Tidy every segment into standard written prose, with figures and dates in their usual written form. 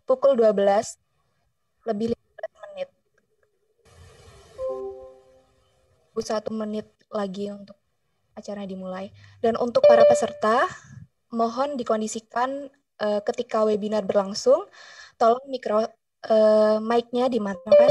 pukul 12 lebih 15 menit. 1 menit lagi untuk acara dimulai. Dan untuk para peserta, mohon dikondisikan ketika webinar berlangsung, tolong mic-nya dimatikan.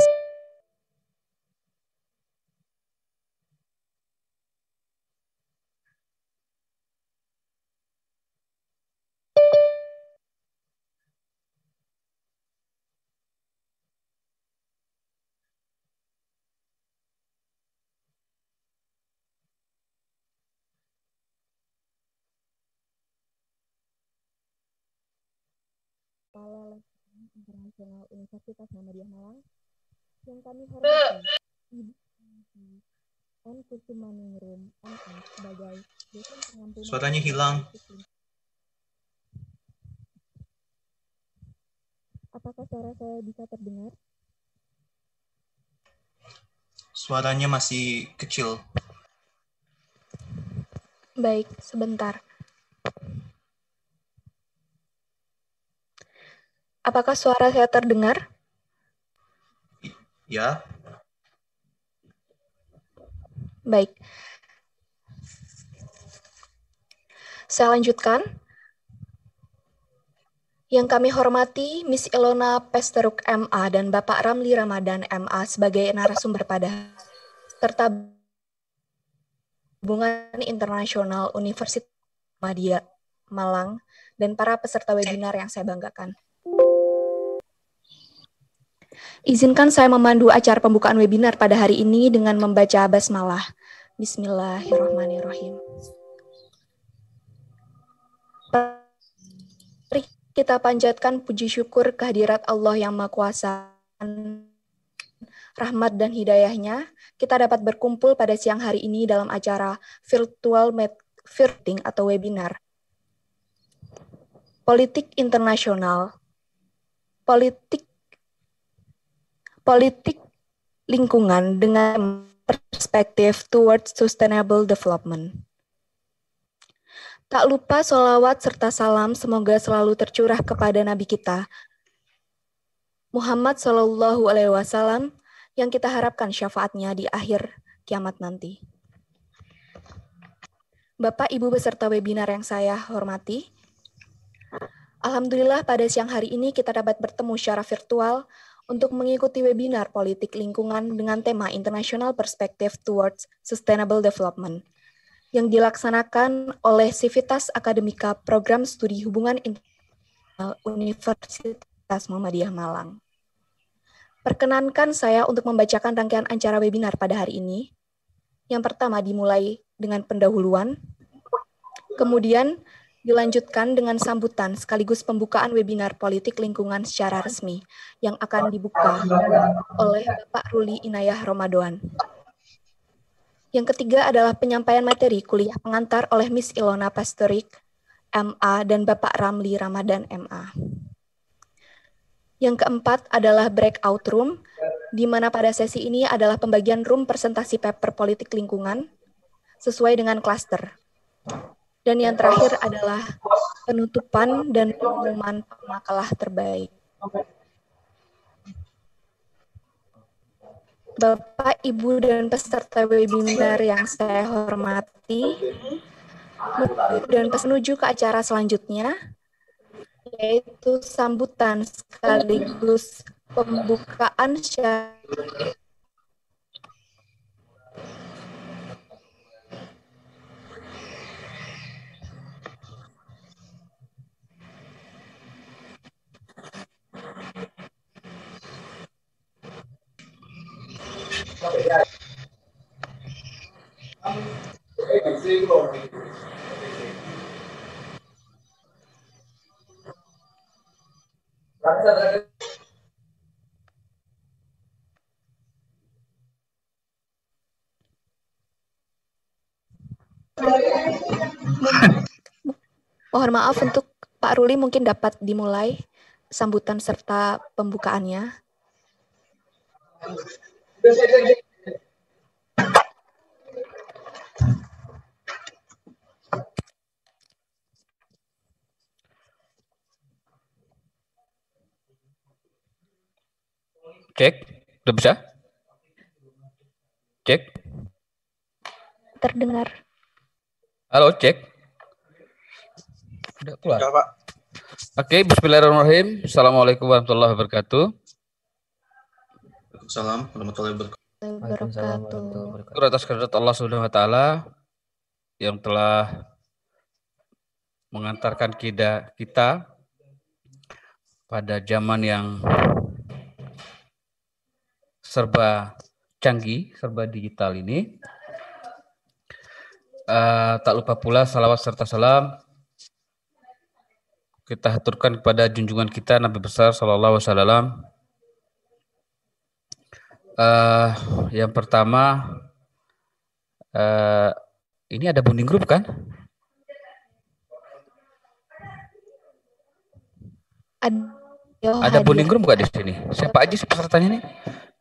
Kepala Lektorat Internasional Universitas Muhammadiyah Malang, yang kami hormati, Ibu N. Kusumaningrum, MA, sebagai dosen pengampu. Suaranya hilang. Apakah suara saya bisa terdengar? Suaranya masih kecil. Baik, sebentar. Apakah suara saya terdengar? Ya. Baik. Saya lanjutkan. Yang kami hormati Miss Ilona Pesteruk MA dan Bapak Ramli Ramadan MA sebagai narasumber pada serta Hubungan Internasional Universitas Muhammadiyah Malang dan para peserta webinar yang saya banggakan. Izinkan saya memandu acara pembukaan webinar pada hari ini dengan membaca basmalah. Bismillahirrahmanirrahim. Mari kita panjatkan puji syukur kehadirat Allah yang Maha Kuasa, rahmat dan hidayahnya, kita dapat berkumpul pada siang hari ini dalam acara virtual meeting atau webinar. Politik internasional, politik lingkungan dengan perspektif towards sustainable development. Tak lupa sholawat serta salam semoga selalu tercurah kepada Nabi kita, Muhammad Shallallahu Alaihi Wasallam, yang kita harapkan syafaatnya di akhir kiamat nanti. Bapak, Ibu beserta webinar yang saya hormati, alhamdulillah pada siang hari ini kita dapat bertemu secara virtual untuk mengikuti webinar politik lingkungan dengan tema International Perspective Towards Sustainable Development yang dilaksanakan oleh Civitas Akademika Program Studi Hubungan Internasional Universitas Muhammadiyah Malang. Perkenankan saya untuk membacakan rangkaian acara webinar pada hari ini. Yang pertama dimulai dengan pendahuluan, kemudian dilanjutkan dengan sambutan sekaligus pembukaan webinar politik lingkungan secara resmi yang akan dibuka oleh Bapak Ruli Inayah Ramadan. Yang ketiga adalah penyampaian materi kuliah pengantar oleh Miss Ilona Pastorik, MA, dan Bapak Ramli Ramadan, MA. Yang keempat adalah breakout room, di mana pada sesi ini adalah pembagian room presentasi paper politik lingkungan sesuai dengan klaster. Dan yang terakhir adalah penutupan dan pengumuman makalah terbaik. Bapak, Ibu, dan peserta webinar yang saya hormati, dan menuju ke acara selanjutnya, yaitu sambutan sekaligus pembukaan secara mohon maaf untuk Pak Ruli mungkin dapat dimulai sambutan serta pembukaannya. Cek, udah bisa? Cek. Terdengar. Halo, cek. Udah keluar. Ya, Pak. Oke, bismillahirrahmanirrahim. Assalamualaikum warahmatullahi wabarakatuh. Waalaikumsalam warahmatullahi wabarakatuh. Syukur atas kehadirat Allah Subhanahu wa taala yang telah mengantarkan kita pada zaman yang serba canggih, serba digital ini. Tak lupa pula salawat serta salam kita haturkan kepada junjungan kita Nabi besar sallallahu alaihi wasallam. Yang pertama, ini ada bonding group kan? Ada bonding group nggak di sini? Siapa aja sih pesertanya nih?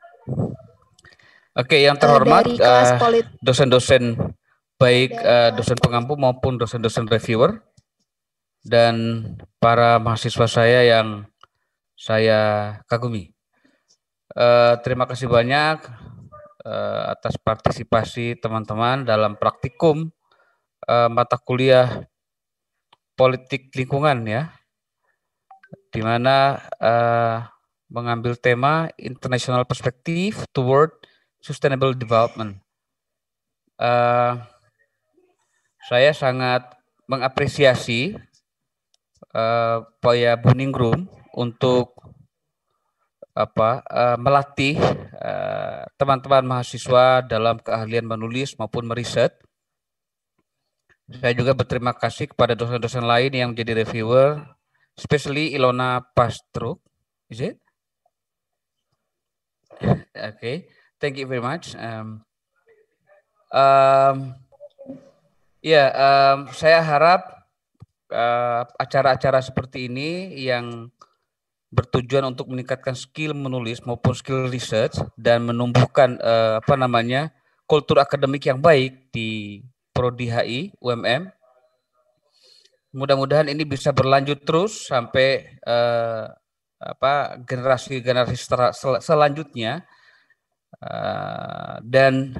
Oke, yang terhormat dosen-dosen baik dosen pengampu maupun dosen-dosen reviewer dan para mahasiswa saya yang saya kagumi. Terima kasih banyak atas partisipasi teman-teman dalam praktikum mata kuliah politik lingkungan ya, di mana mengambil tema International Perspective Toward Sustainable Development. Saya sangat mengapresiasi upaya Buningrum untuk melatih teman-teman mahasiswa dalam keahlian menulis maupun meriset. Saya juga berterima kasih kepada dosen-dosen lain yang menjadi reviewer, especially Ilona Pastruk. Is it? Okay, thank you very much. Saya harap acara-acara seperti ini yang bertujuan untuk meningkatkan skill menulis maupun skill research dan menumbuhkan kultur akademik yang baik di Prodi HI UMM. Mudah-mudahan ini bisa berlanjut terus sampai generasi-generasi selanjutnya dan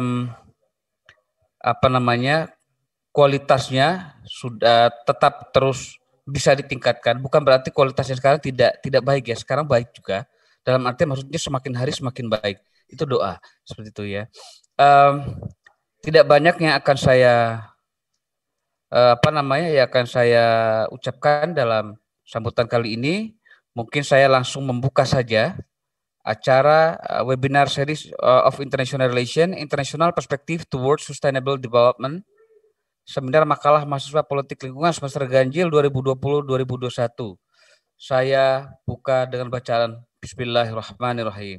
kualitasnya sudah tetap terus bisa ditingkatkan. Bukan berarti kualitasnya sekarang tidak baik ya, sekarang baik juga. Dalam arti maksudnya semakin hari semakin baik. Itu doa seperti itu ya. Tidak banyak yang akan saya ucapkan dalam sambutan kali ini. Mungkin saya langsung membuka saja acara webinar series of International Relation, International Perspective Towards Sustainable Development, Seminar Makalah Mahasiswa Politik Lingkungan semester ganjil 2020-2021. Saya buka dengan bacaan Bismillahirrahmanirrahim.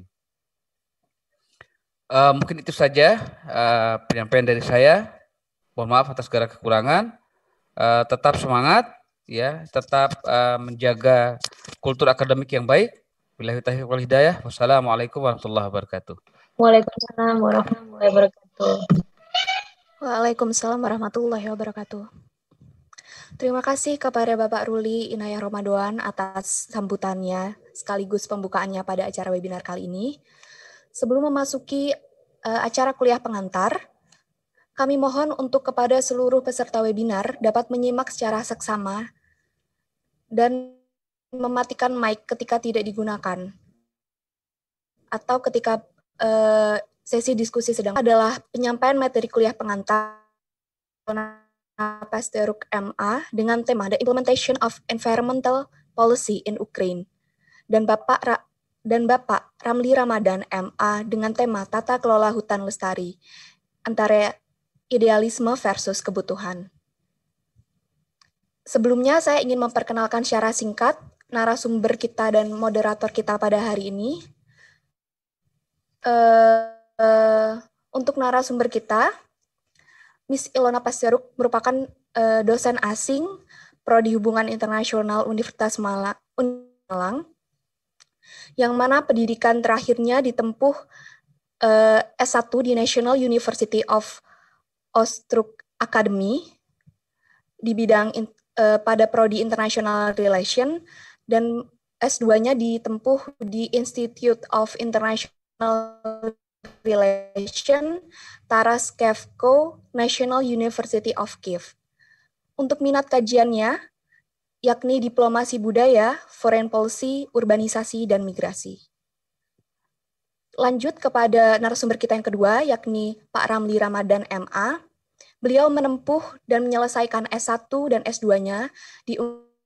Mungkin itu saja penyampaian dari saya. Mohon maaf atas segala kekurangan. Tetap semangat, ya, tetap menjaga kultur akademik yang baik. Billahi taufiq wal hidayah. Wassalamualaikum warahmatullahi wabarakatuh. Waalaikumsalam warahmatullahi wabarakatuh. Waalaikumsalam warahmatullahi wabarakatuh. Terima kasih kepada Bapak Ruli Inayah Ramadan atas sambutannya sekaligus pembukaannya pada acara webinar kali ini. Sebelum memasuki acara kuliah pengantar, kami mohon untuk kepada seluruh peserta webinar dapat menyimak secara seksama dan mematikan mic ketika tidak digunakan atau ketika sesi diskusi sedang adalah penyampaian materi kuliah pengantar Pasteruk MA dengan tema The Implementation of Environmental Policy in Ukraine dan Bapak Ramli Ramadan MA dengan tema Tata Kelola Hutan Lestari antara idealisme versus kebutuhan. Sebelumnya saya ingin memperkenalkan secara singkat narasumber kita dan moderator kita pada hari ini. Untuk narasumber kita, Miss Ilona Pasteruk merupakan dosen asing Prodi Hubungan Internasional Universitas Malang, yang mana pendidikan terakhirnya ditempuh S1 di National University of Ostruk Academy di bidang pada Prodi International Relation dan S2-nya ditempuh di Institute of International Relations, Taras Shevchenko, National University of Kiev. Untuk minat kajiannya, yakni diplomasi budaya, foreign policy, urbanisasi, dan migrasi. Lanjut kepada narasumber kita yang kedua, yakni Pak Ramli Ramadan MA. Beliau menempuh dan menyelesaikan S1 dan S2-nya di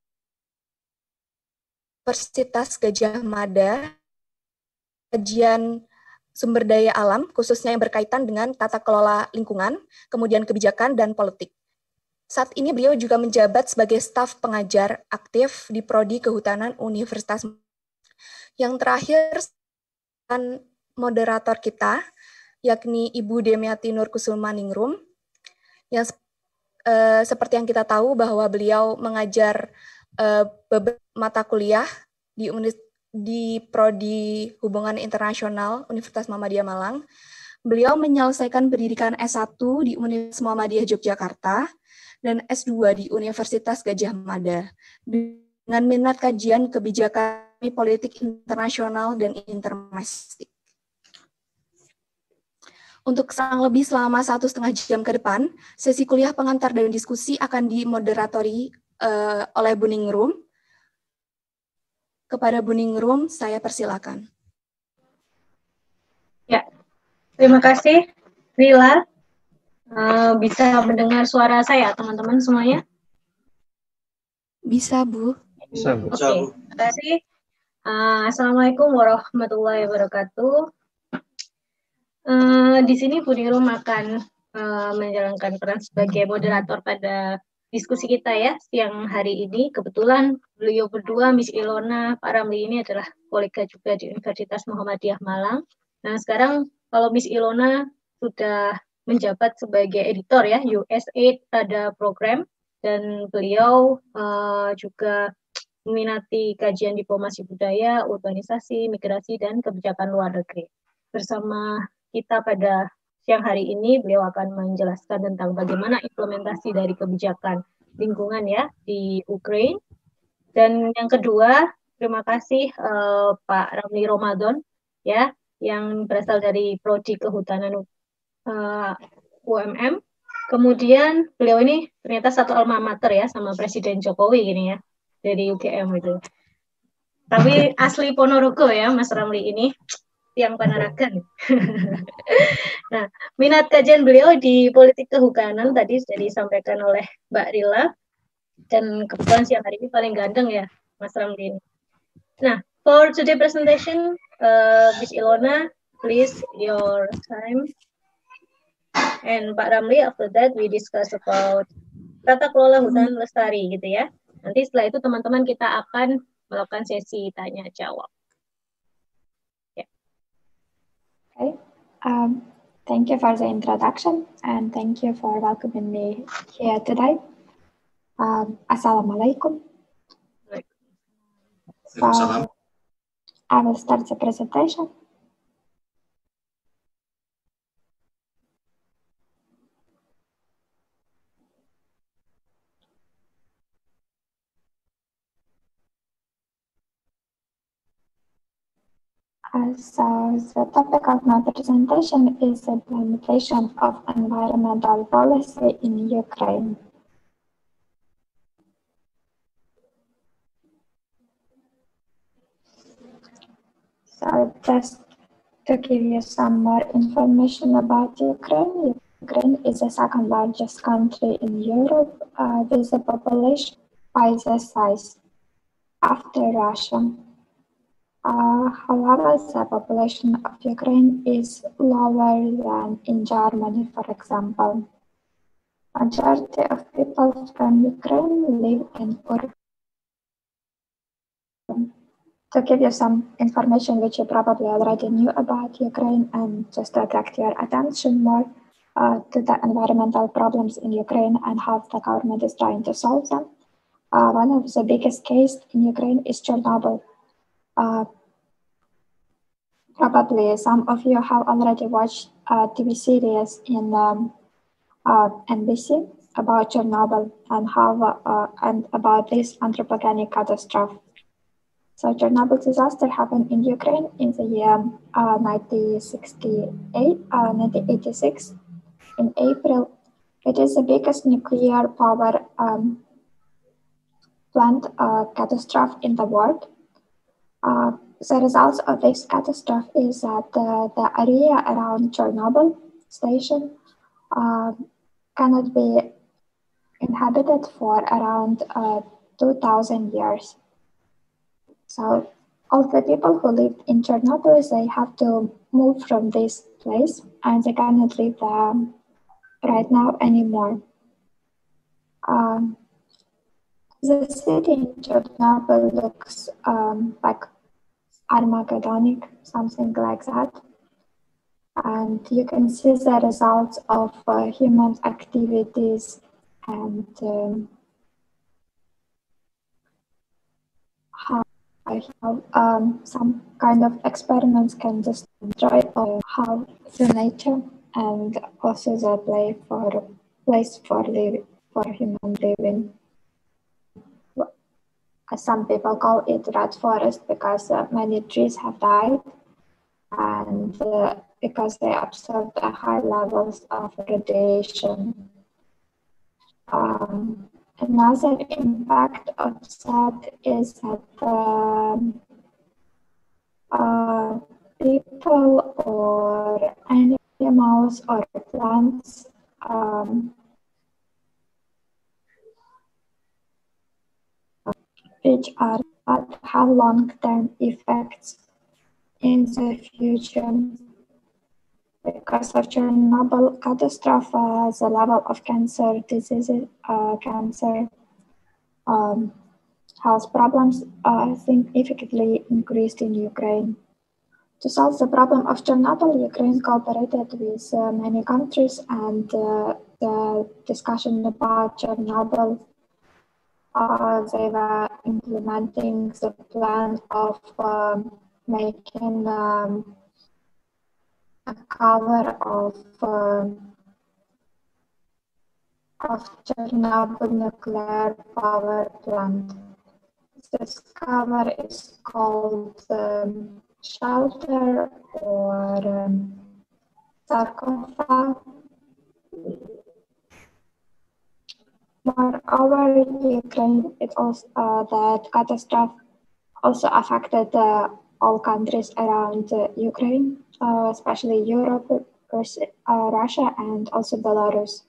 Universitas Gadjah Mada, kajian sumber daya alam, khususnya yang berkaitan dengan tata kelola lingkungan, kemudian kebijakan, dan politik. Saat ini beliau juga menjabat sebagai staf pengajar aktif di Prodi Kehutanan Universitas. Yang terakhir, moderator kita, yakni Ibu Demiati Nurkusumaningrum, yang seperti yang kita tahu bahwa beliau mengajar beberapa mata kuliah di Prodi Hubungan Internasional Universitas Muhammadiyah Malang. Beliau menyelesaikan pendidikan S1 di Universitas Muhammadiyah Yogyakarta dan S2 di Universitas Gadjah Mada dengan minat kajian kebijakan politik internasional dan interdomestik. Untuk kurang lebih selama 1,5 jam ke depan, sesi kuliah pengantar dan diskusi akan dimoderatori oleh Bu Ningrum. Kepada Bu Ningrum, saya persilakan. Ya, terima kasih, Rila. Bisa mendengar suara saya, teman-teman semuanya? Bisa, Bu. Bisa, Bu. Oke, terima kasih. Assalamualaikum warahmatullahi wabarakatuh. Di sini Bu Ningrum akan menjalankan peran sebagai moderator pada diskusi kita ya siang hari ini. Kebetulan beliau berdua, Miss Ilona, Pak Ramli ini adalah kolega juga di Universitas Muhammadiyah Malang. Nah sekarang kalau Miss Ilona sudah menjabat sebagai editor ya USAID ada program, dan beliau juga meminati kajian diplomasi budaya, urbanisasi, migrasi, dan kebijakan luar negeri. Bersama kita pada siang hari ini, beliau akan menjelaskan tentang bagaimana implementasi dari kebijakan lingkungan ya di Ukraina. Dan yang kedua, terima kasih Pak Ramli Ramadan ya, yang berasal dari Prodi Kehutanan UMM. Kemudian beliau ini ternyata satu alma mater ya sama Presiden Jokowi gini ya, dari UGM itu. Tapi asli Ponorogo ya Mas Ramli ini, yang Panaragan. Nah, minat kajian beliau di politik kehutanan tadi sudah disampaikan oleh Mbak Rila, dan kebetulan siang hari ini paling ganteng ya Mas Ramli ini. Nah, for today presentation, Miss Ilona, please your time. And Pak Ramli, after that we discuss about tata kelola hutan lestari gitu ya. Nanti setelah itu teman-teman kita akan melakukan sesi tanya jawab. Yeah. Okay. Thank you for the introduction and thank you for welcoming me here today. Assalamualaikum. So, I will start the presentation. So the topic of my presentation is the implementation of environmental policy in Ukraine. So just to give you some more information about Ukraine, Ukraine is the second largest country in Europe with a population twice the size after Russia. However, the population of Ukraine is lower than in Germany, for example. Majority of people from Ukraine live in urban. To give you some information which you probably already knew about Ukraine, and just to attract your attention more to the environmental problems in Ukraine and how the government is trying to solve them. One of the biggest cases in Ukraine is Chernobyl. Probably some of you have already watched TV series in NBC about Chernobyl and how and about this anthropogenic catastrophe. So Chernobyl disaster happened in Ukraine in the year 1986 in April. It is the biggest nuclear power plant catastrophe in the world. The results of this catastrophe is that the area around Chernobyl station cannot be inhabited for around 2,000 years. So all the people who lived in Chernobyl, they have to move from this place and they cannot live there right now anymore. The city in Chernobyl looks like Armageddonic, something like that. And you can see the results of human activities and how some kind of experiments can destroy how the nature and also the place for human living. Some people call it red forest because many trees have died and because they absorbed high levels of radiation. Another impact of that is that people or animals or plants which are but have long-term effects in the future. Because of Chernobyl catastrophe, the level of cancer diseases, cancer health problems significantly increased in Ukraine. To solve the problem of Chernobyl, Ukraine cooperated with many countries, and the discussion about Chernobyl, they were implementing the plan of making a cover of Chernobyl nuclear power plant. This cover is called shelter or sarcophagus. Moreover, Ukraine, it also that catastrophe also affected all countries around Ukraine, especially Europe, Russia, and also Belarus.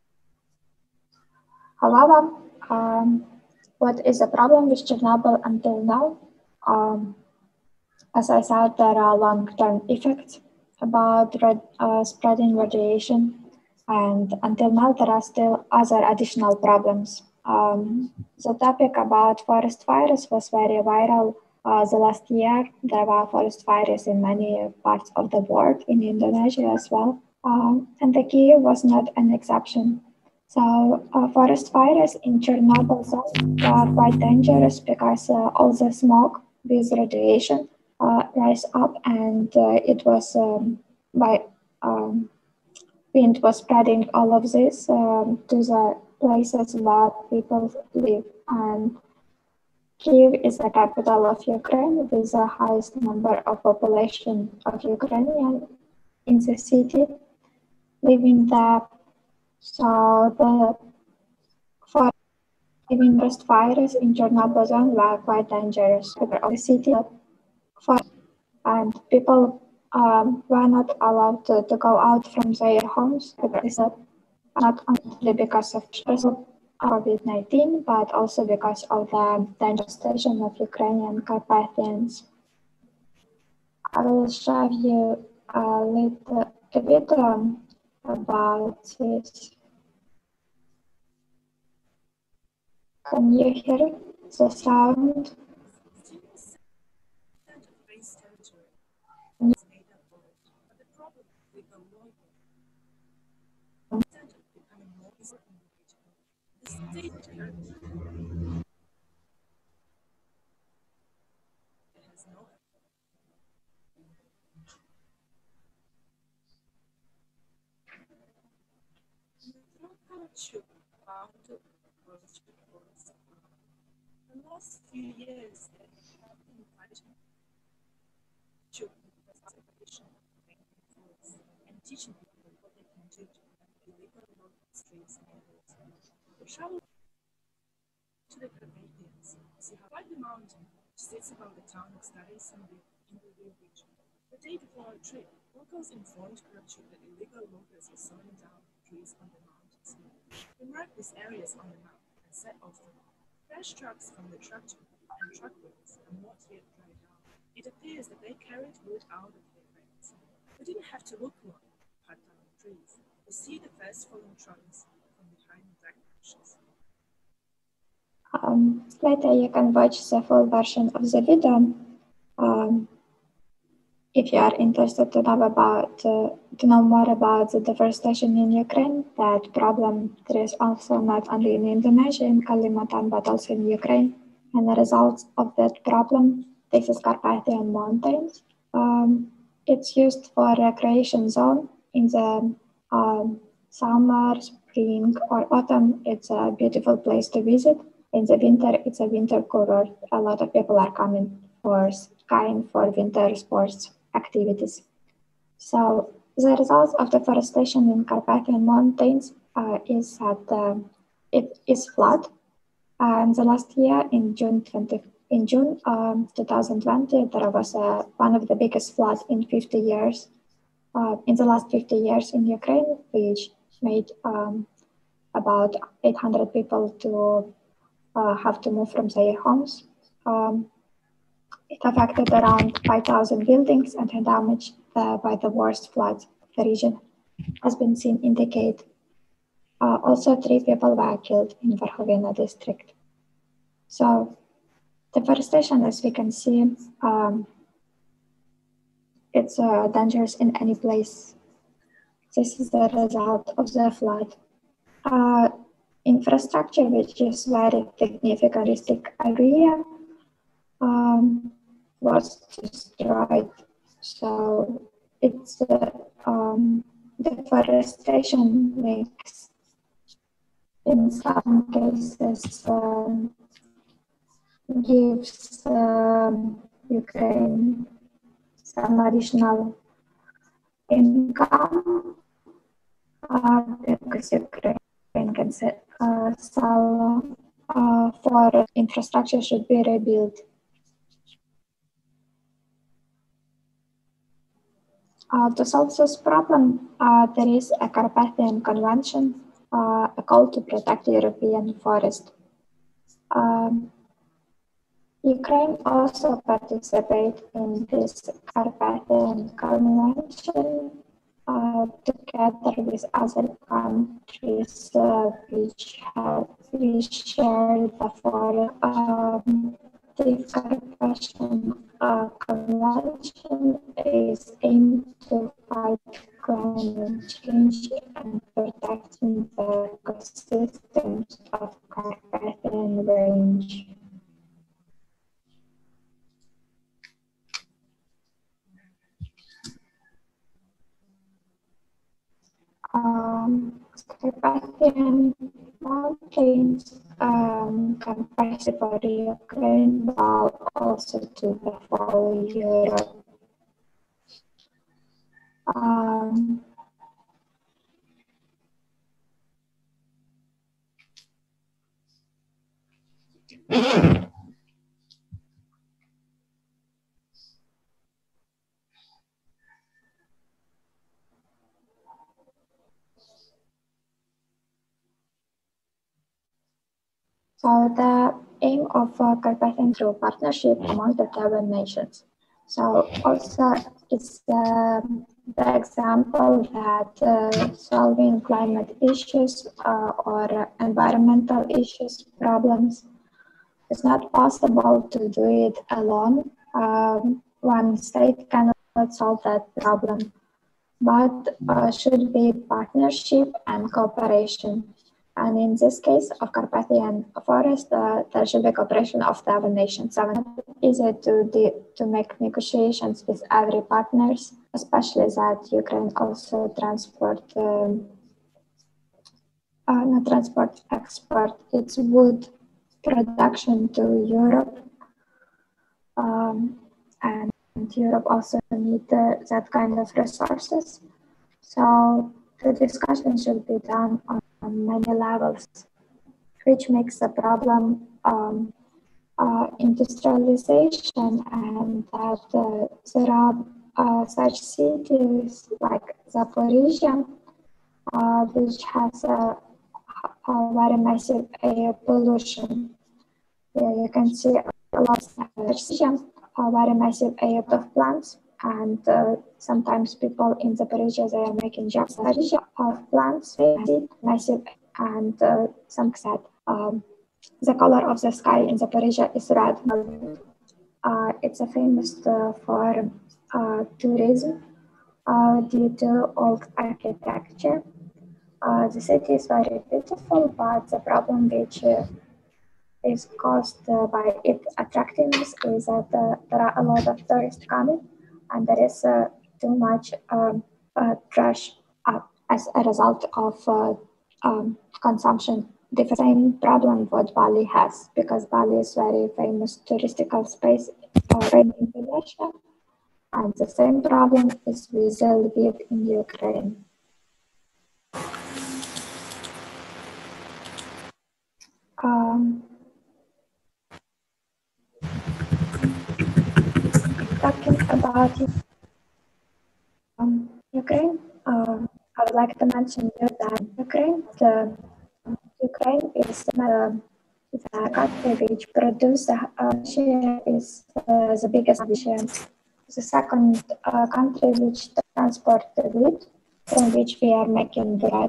However, what is the problem with Chernobyl until now? As I said, there are long-term effects about spreading radiation, and until now there are still other additional problems. The topic about forest fires was very viral the last year. There were forest fires in many parts of the world, in Indonesia as well, and the Kyiv was not an exception. So forest fires in Chernobyl zone are quite dangerous because all the smoke with radiation rise up, and it was wind was spreading all of this to the places where people live. And Kyiv is the capital of Ukraine with the highest number of population of Ukrainians in the city living there. So the forest fires in Chernobyl zone were quite dangerous of the city, and people were not allowed to go out from their homes, not only because of COVID-19, but also because of the devastation of Ukrainian Carpathians. I will show you a bit about this. Can you hear the sound? The last few years, there have been teaching people what they can do to prevent illegal logging streams and areas. We travel to the Carpathians, see how quite the mountain which sits above the town of Stare-Sandvik in the Rio region. The day before our trip, locals informed Karachi that illegal loggers were sawing down trees on the mountains. We marked these areas on the map and set off them. Fresh trucks from the tractor and truck wheels are not yet dried out. It appears that they carried wood out of their beds. We didn't have to look long to cut down the trees. We see the first fallen trunks from behind the black bushes. Later, you can watch the full version of the video if you are interested to know more about the deforestation in Ukraine. That problem there is also not only in Indonesia, in Kalimantan, but also in Ukraine. And the results of that problem, this is Carpathian Mountains. It's used for recreation zone in the summer, spring, or autumn. It's a beautiful place to visit. In the winter, it's a winter kurort. A lot of people are coming for skiing, for winter sports activities. So the results of deforestation in Carpathian Mountains is that it is flood. And the last year, in June 2020, there was one of the biggest floods in 50 years. In the last 50 years in Ukraine, which made about 800 people to have to move from their homes. It affected around 5,000 buildings and had damaged by the worst floods the region has been seen in decade. Also, 3 people were killed in Verkhovina district. So deforestation, as we can see, it's dangerous in any place. This is the result of the flood. Infrastructure, which is very significant area, was destroyed. So it's deforestation makes, in some cases, gives Ukraine some additional income because Ukraine can sell for infrastructure should be rebuilt. To solve this problem, there is a Carpathian Convention, a call to protect the European forest. Ukraine also participates in this Carpathian Convention together with other countries which share the forest. The Carpathian Convention is aimed to fight climate change and protecting the ecosystems of Carpathian Range. Carpathian Mountains comprise for Ukraine, but also to the whole Europe. So the aim of Carpathian through partnership among the 7 nations. So also it's the example that solving climate issues or environmental issues, problems, it's not possible to do it alone. One state cannot solve that problem, but should be partnership and cooperation. And in this case of Carpathian Forest, there should be cooperation of the other nations. So it's not easy to make negotiations with every partners, especially that Ukraine also export its wood production to Europe. And Europe also need that kind of resources. So the discussion should be done on many levels, which makes the problem industrialization, and that there are such cities like Zaporizhia, which has a very massive air pollution. Here you can see a lot of very massive air of plants, and sometimes people in Zaporizhia, they are making jobs of plants, massive, and some said the color of the sky in Zaporizhia is red. It's a famous for tourism due to old architecture. The city is very beautiful, but the problem which is caused by its attractiveness is that there are a lot of tourists coming, and there is too much trash as a result of consumption. The same problem what Bali has, because Bali is very famous touristical space in Indonesia, and the same problem is with Lviv in Ukraine. Talking about Ukraine, I would like to mention here that Ukraine is the country which produces is the biggest share. The second country which transports the wheat, from which we are making bread.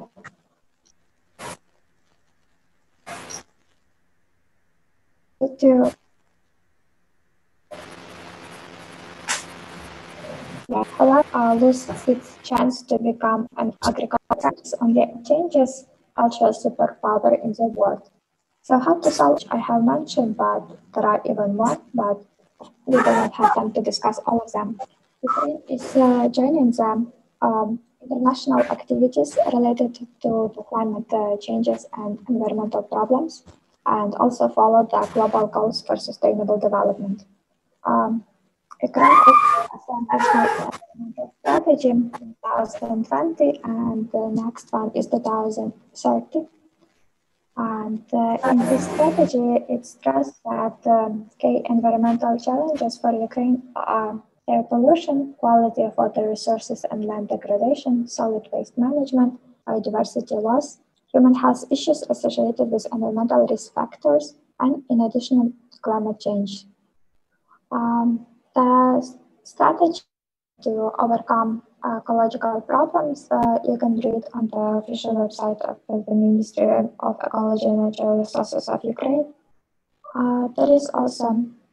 Lose its chance to become an agriculture on the changes also a superpower in the world. So how to solve? I have mentioned, but there are even more, but we do not have time to discuss all of them. Ukraine is joining the international activities related to the climate changes and environmental problems, and also follow the global goals for sustainable development. Ukraine is a national strategy in 2020, and the next one is 2030. And in this strategy, it stressed that key environmental challenges for Ukraine are air pollution, quality of water resources and land degradation, solid waste management, biodiversity loss, human health issues associated with environmental risk factors, and in addition, climate change. The strategy to overcome ecological problems, you can read on the official website of the Ministry of Ecology and Natural Resources of Ukraine. There is also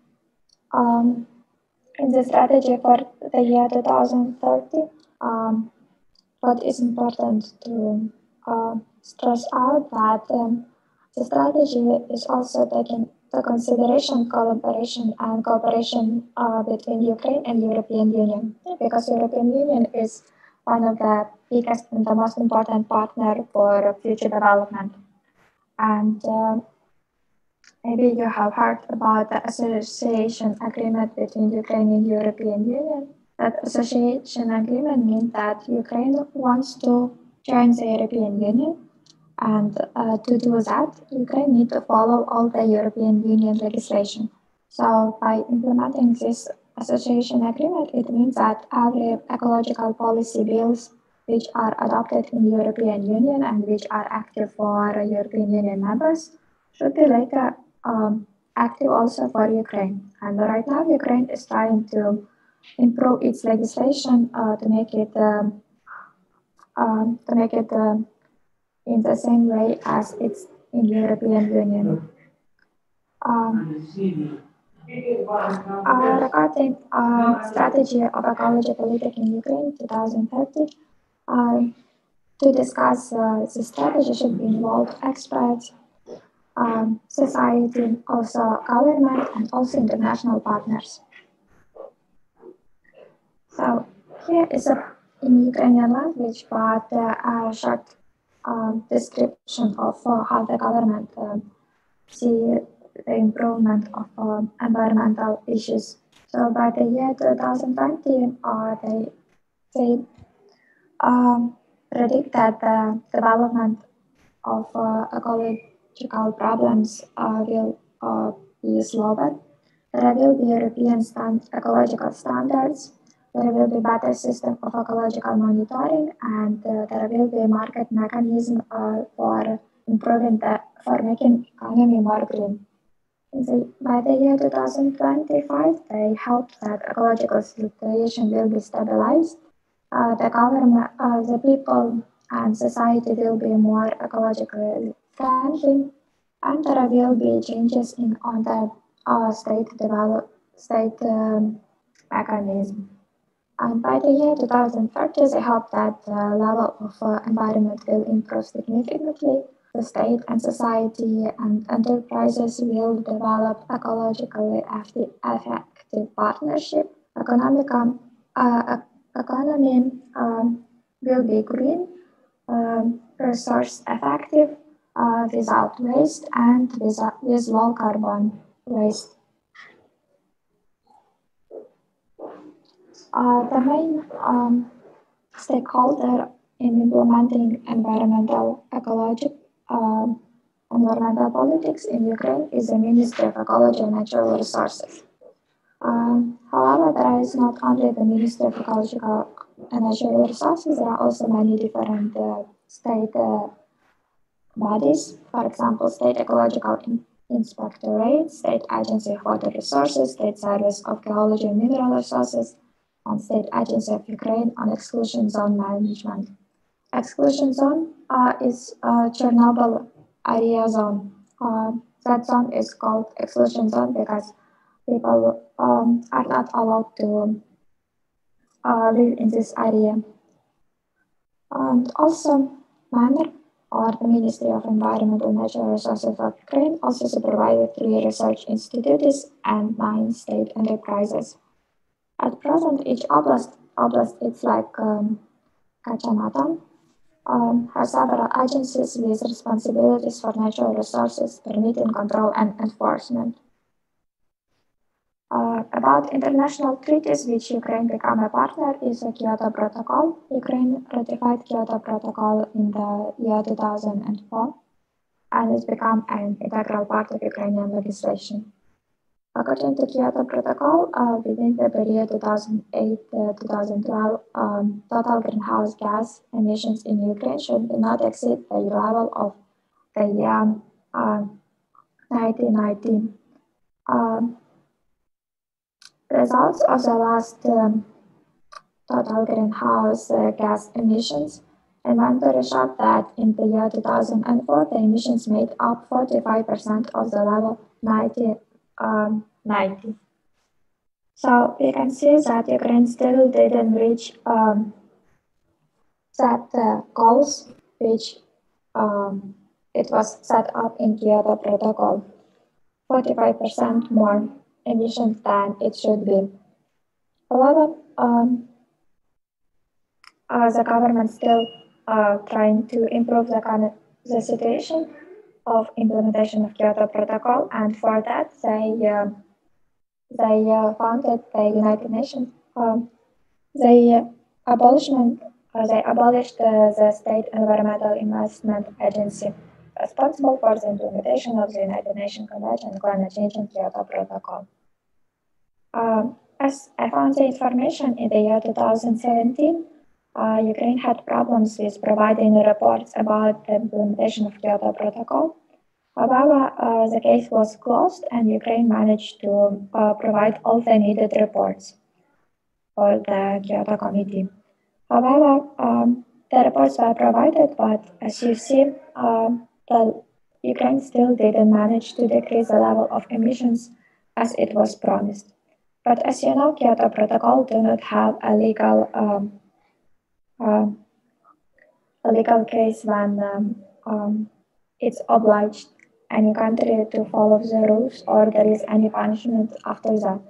in the strategy for the year 2030, what is important to stress out that the strategy is also taking the consideration collaboration and cooperation between Ukraine and European Union, because European Union is one of the biggest and the most important partner for future development. And maybe you have heard about the association agreement between Ukraine and European Union. That association agreement means that Ukraine wants to join the European Union. And to do that, Ukraine needs to follow all the European Union legislation. So by implementing this association agreement, it means that every ecological policy bills which are adopted in the European Union and which are active for European Union members should be later active also for Ukraine. And right now, Ukraine is trying to improve its legislation to make it in the same way as it's in the European Union. Regarding strategy of ecology politics in Ukraine 2030, to discuss the strategy should be involved experts, society, also government, and also international partners. So here is in Ukrainian language, but a short description of how the government see the improvement of environmental issues. So by the year 2020, they say predict that the development of ecological problems will be slowed. There will be European ecological standards. There will be better system of ecological monitoring, and there will be a market mechanism for making economy more green. By the year 2025, they hope that ecological situation will be stabilized. The government, the people, and society will be more ecologically friendly, and there will be changes on the state mechanism. And by the year 2030, they hope that the level of environment will improve significantly. The state and society and enterprises will develop ecologically effective partnership. Economy will be green, resource effective, without waste, and with low carbon waste. The main stakeholder in implementing environmental politics in Ukraine is the Ministry of Ecology and Natural Resources. However, there is not only the Ministry of Ecological and Natural Resources, there are also many different state bodies, for example, State Ecological Inspectorate, State Agency of Water Resources, State Service of Geology and Mineral Resources, and State Agency of Ukraine on Exclusion Zone Management. Exclusion zone is Chernobyl area zone. That zone is called exclusion zone because people are not allowed to live in this area. And also, MANR, or the Ministry of Environment and Natural Resources of Ukraine, also supervises 3 research institutes and 9 state enterprises. At present, each oblast it's like Kachamatan, has several agencies with responsibilities for natural resources, permitting control and enforcement. About international treaties which Ukraine became a partner is the Kyoto Protocol. Ukraine ratified Kyoto Protocol in the year 2004 and it's become an integral part of Ukrainian legislation. According to Kyoto Protocol, within the period 2008-2012, total greenhouse gas emissions in Ukraine should not exceed the level of the year 1990. Results of the last total greenhouse gas emissions inventory showed that in the year 2004, the emissions made up 45% of the level 1990. So we can see that Ukraine still didn't reach set goals which it was set up in Kyoto Protocol, 45% more emissions than it should be. However, the government still trying to improve the situation of implementation of Kyoto Protocol, and for that they founded the United Nations. They abolished the State Environmental Investment Agency, responsible for the implementation of the United Nations Convention on Climate Change and Kyoto Protocol. As I found the information in the year 2017, Ukraine had problems with providing reports about the implementation of Kyoto Protocol. However, the case was closed and Ukraine managed to provide all the needed reports for the Kyoto Committee. However, the reports were provided, but as you see, Ukraine still didn't manage to decrease the level of emissions as it was promised. But as you know, Kyoto Protocol do not have a legal case when it's obliged any country to follow the rules or there is any punishment after that.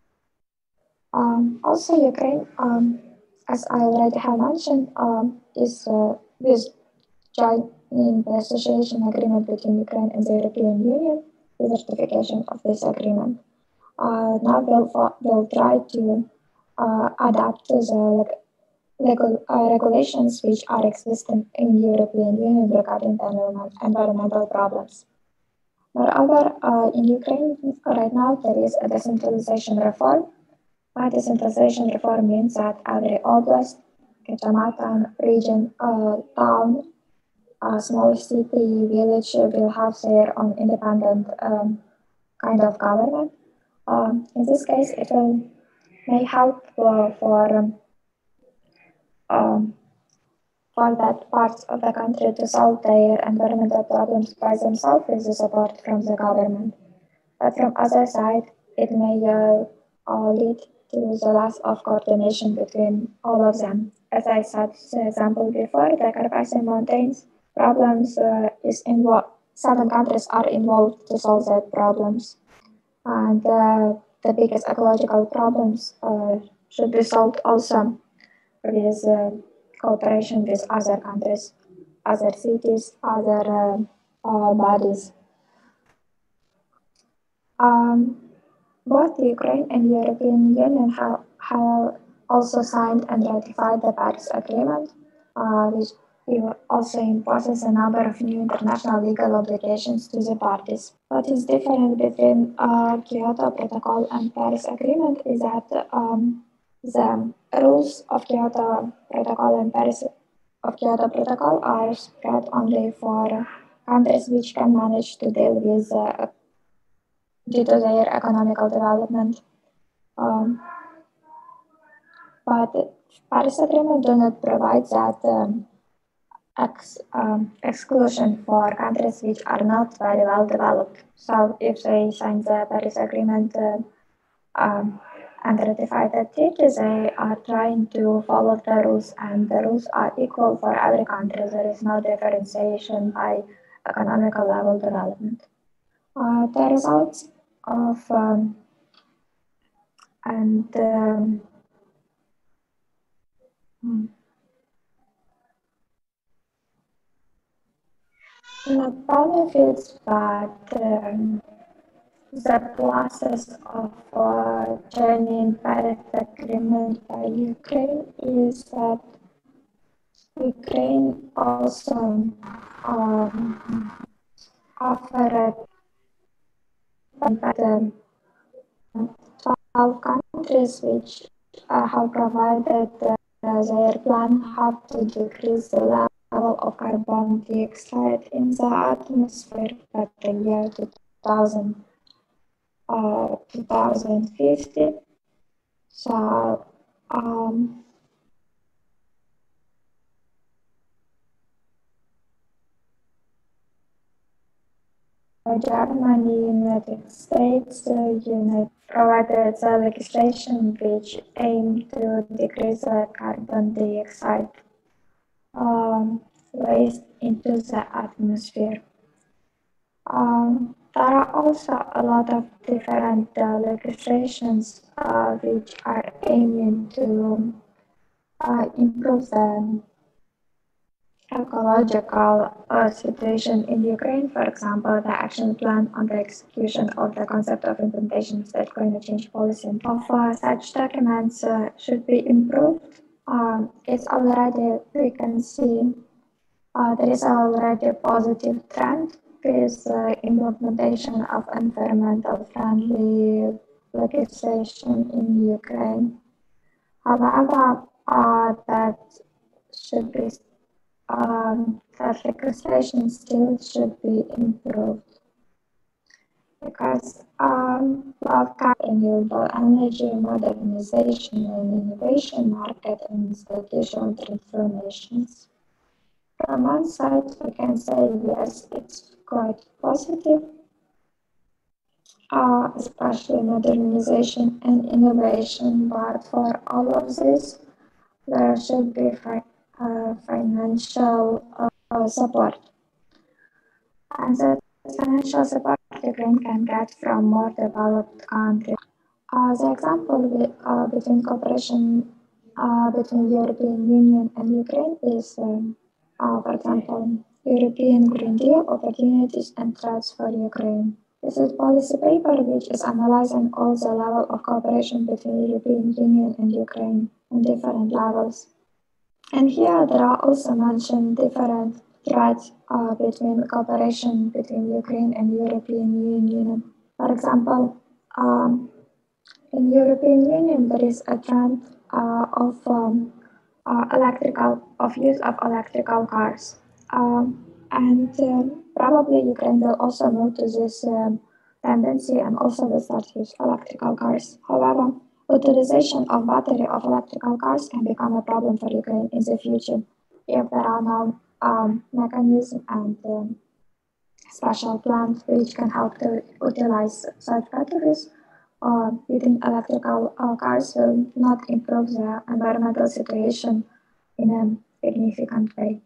Also, Ukraine, as I already have mentioned, is with joining the association agreement between Ukraine and the European Union, the certification of this agreement. Now we'll try to adapt to the regulations which are existing in the European Union regarding environmental problems. Moreover, in Ukraine right now there is a decentralization reform. Decentralization reform means that every oblast, Kecamatan, region, town, small city, village will have their own independent kind of government. In this case, it may help for that parts of the country to solve their environmental problems by themselves with the support from the government. But from other side, it may lead to the loss of coordination between all of them. As I said, the example before, the Carpathian Mountains problems is involved. Seven countries are involved to solve that problems, and the biggest ecological problems should be solved also with cooperation with other countries, other cities, other bodies. Both Ukraine and the European Union have also signed and ratified the Paris Agreement, which also imposes a number of new international legal obligations to the parties. What is different between Kyoto Protocol and Paris Agreement is that the rules of Kyoto Protocol and Paris of Kyoto Protocol are spread only for countries which can manage to deal with due to their economical development. But Paris Agreement do not provide that exclusion for countries which are not very well developed. So if they sign the Paris Agreement and ratify the treaty, they are trying to follow the rules, and the rules are equal for every country. There is no differentiation by economical level development. The results of not benefits, but the process of joining Paris Agreement by Ukraine is that Ukraine also offered 12 countries which have provided their plan have to decrease the level of carbon dioxide in the atmosphere by the year 2050. So Germany, United States, provided the legislation which aimed to decrease the carbon dioxide waste into the atmosphere. There are also a lot of different legislations which are aiming to improve the ecological situation in Ukraine. For example, the action plan on the execution of the concept of implementation of state climate change policy of such documents should be improved. It's already, we can see there is already a positive trend with implementation of environmental friendly legislation in Ukraine. However, that should be that legislation still should be improved because renewable energy modernization and innovation market and institutional transformations. From one side, we can say yes, it's quite positive, especially modernization and innovation, but for all of this, there should be financial support. And that financial support Ukraine can get from more developed countries. The example between cooperation between the European Union and Ukraine is, for example, European Green Deal, Opportunities and Threats for Ukraine. This is a policy paper which is analyzing all the level of cooperation between the European Union and Ukraine on different levels. And here there are also mentioned different threats between cooperation between Ukraine and European Union. For example, in European Union there is a trend of use of electrical cars, and probably Ukraine will also move to this tendency and also will start to use electrical cars. However, utilization of battery of electrical cars can become a problem for Ukraine in the future if there are no mechanism and special plans which can help to utilize such batteries. Using electrical cars will not improve the environmental situation in a significant way.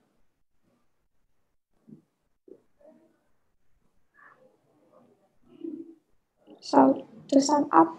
So to sum up,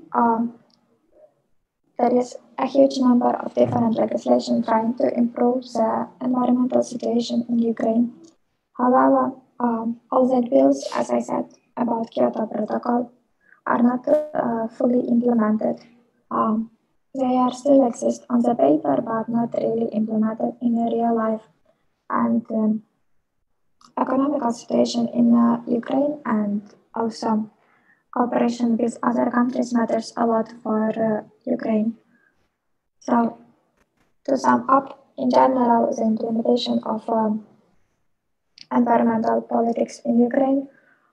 there is a huge number of different legislation trying to improve the environmental situation in Ukraine. However, all the bills, as I said, about Kyoto Protocol are not fully implemented. They are still exist on the paper, but not really implemented in real life. And economical situation in Ukraine and also cooperation with other countries matters a lot for Ukraine. So to sum up, in general, the implementation of environmental politics in Ukraine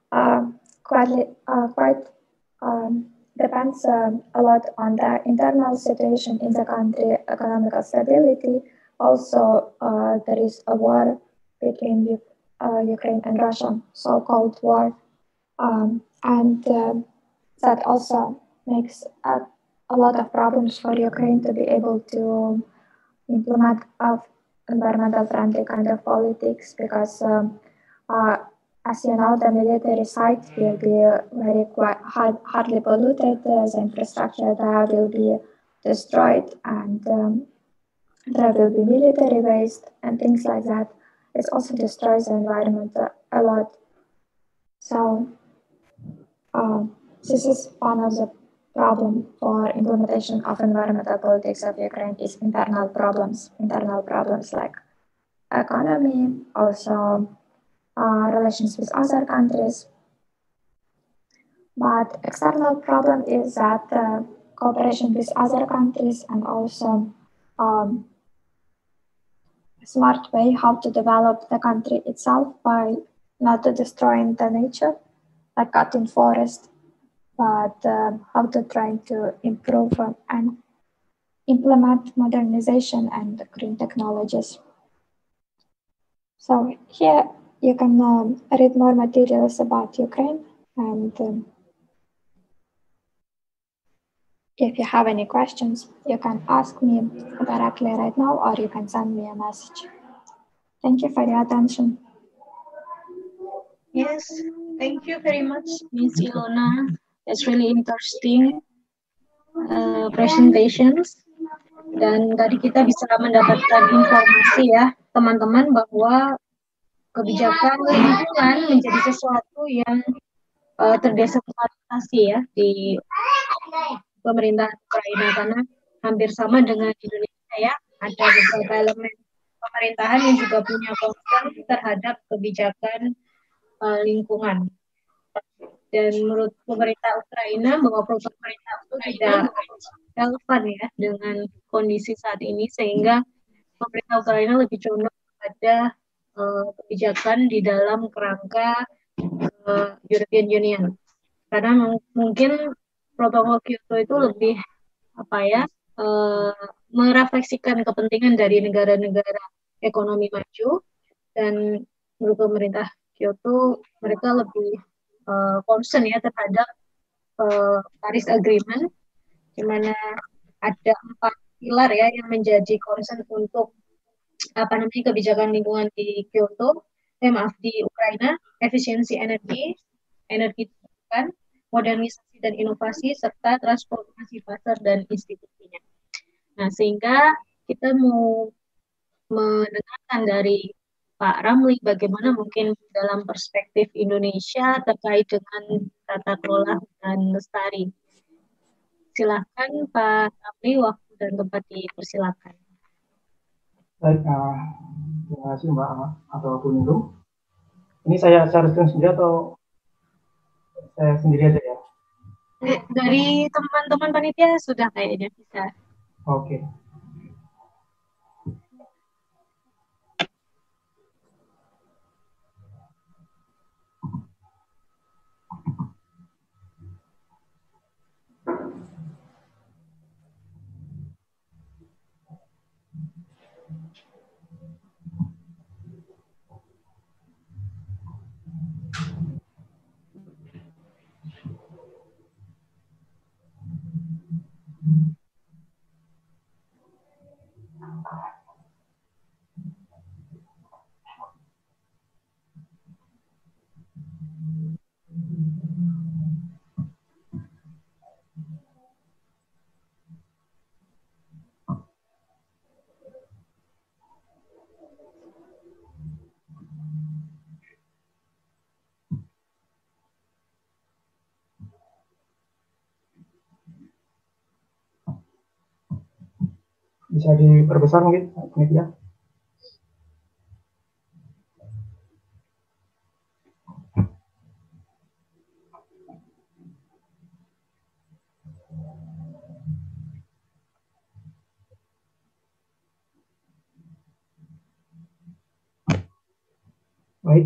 quite depends a lot on the internal situation in the country, economical stability. Also, there is a war between Ukraine and Russia, so-called war, and that also makes a lot of problems for Ukraine to be able to implement environmental friendly kind of politics because as you know, the military site will be very hardly polluted. The infrastructure there will be destroyed, and there will be military waste and things like that. It also destroys the environment a lot. So this is one of the problem for implementation of environmental politics of Ukraine is internal problems like economy, also relations with other countries. But external problem is that cooperation with other countries and also smart way how to develop the country itself by not destroying the nature, like cutting forest, but how to try to improve and implement modernization and green technologies. So here you can read more materials about Ukraine, and if you have any questions, you can ask me directly right now, or you can send me a message. Thank you for your attention. Yes, thank you very much, Ms. Ilona. It's really interesting presentations. Dan tadi kita bisa mendapatkan informasi ya, teman-teman, bahwa kebijakan lingkungan menjadi sesuatu yang terdesentralisasi ya di pemerintahan Ukraina, karena hampir sama dengan Indonesia ya, ada beberapa elemen pemerintahan yang juga punya concern terhadap kebijakan lingkungan. Dan menurut pemerintah Ukraina bahwa program pemerintah itu tidak relevan ya dengan kondisi saat ini, sehingga pemerintah Ukraina lebih condong pada kebijakan di dalam kerangka European Union, karena mungkin protokol Kyoto itu lebih merefleksikan kepentingan dari negara-negara ekonomi maju, dan menurut pemerintah Kyoto mereka lebih concern ya terhadap Paris Agreement, di mana ada 4 pilar ya yang menjadi concern untuk kebijakan lingkungan di Kyoto, di Ukraina: efisiensi energi terbarukan, modernisasi dan inovasi, serta transformasi pasar dan institusinya. Nah, sehingga kita mau mendengarkan dari Pak Ramli bagaimana mungkin dalam perspektif Indonesia terkait dengan tata kelola hutan lestari. Silakan Pak Ramli, waktu dan tempat dipersilakan. Baik, terima kasih Mbak atau Bu Nindung. Ini saya share sendiri atau saya sendiri aja ya? Dari teman-teman panitia sudah kayaknya bisa. Oke. Bisa diperbesar mungkin ya. Baik,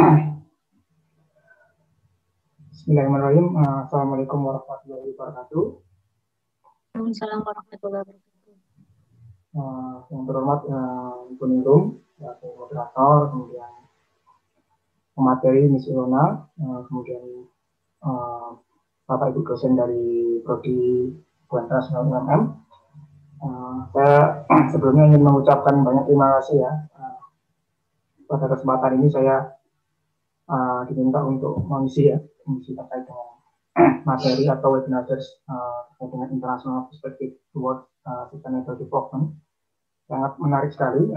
Bismillahirrahmanirrahim. Assalamualaikum warahmatullahi wabarakatuh. Waalaikumsalam warahmatullahi wabarakatuh. Yang terhormat Bu Nindung, moderator, kemudian pemateri Miss Ilona, kemudian Bapak Ibu dosen dari Prodi Internasional UMM. Saya sebelumnya ingin mengucapkan banyak terima kasih ya. Pada kesempatan ini saya diminta untuk mengisi terkait dengan materi atau webinar terkait dengan International Perspective Towards Sustainable Development. Sangat menarik sekali.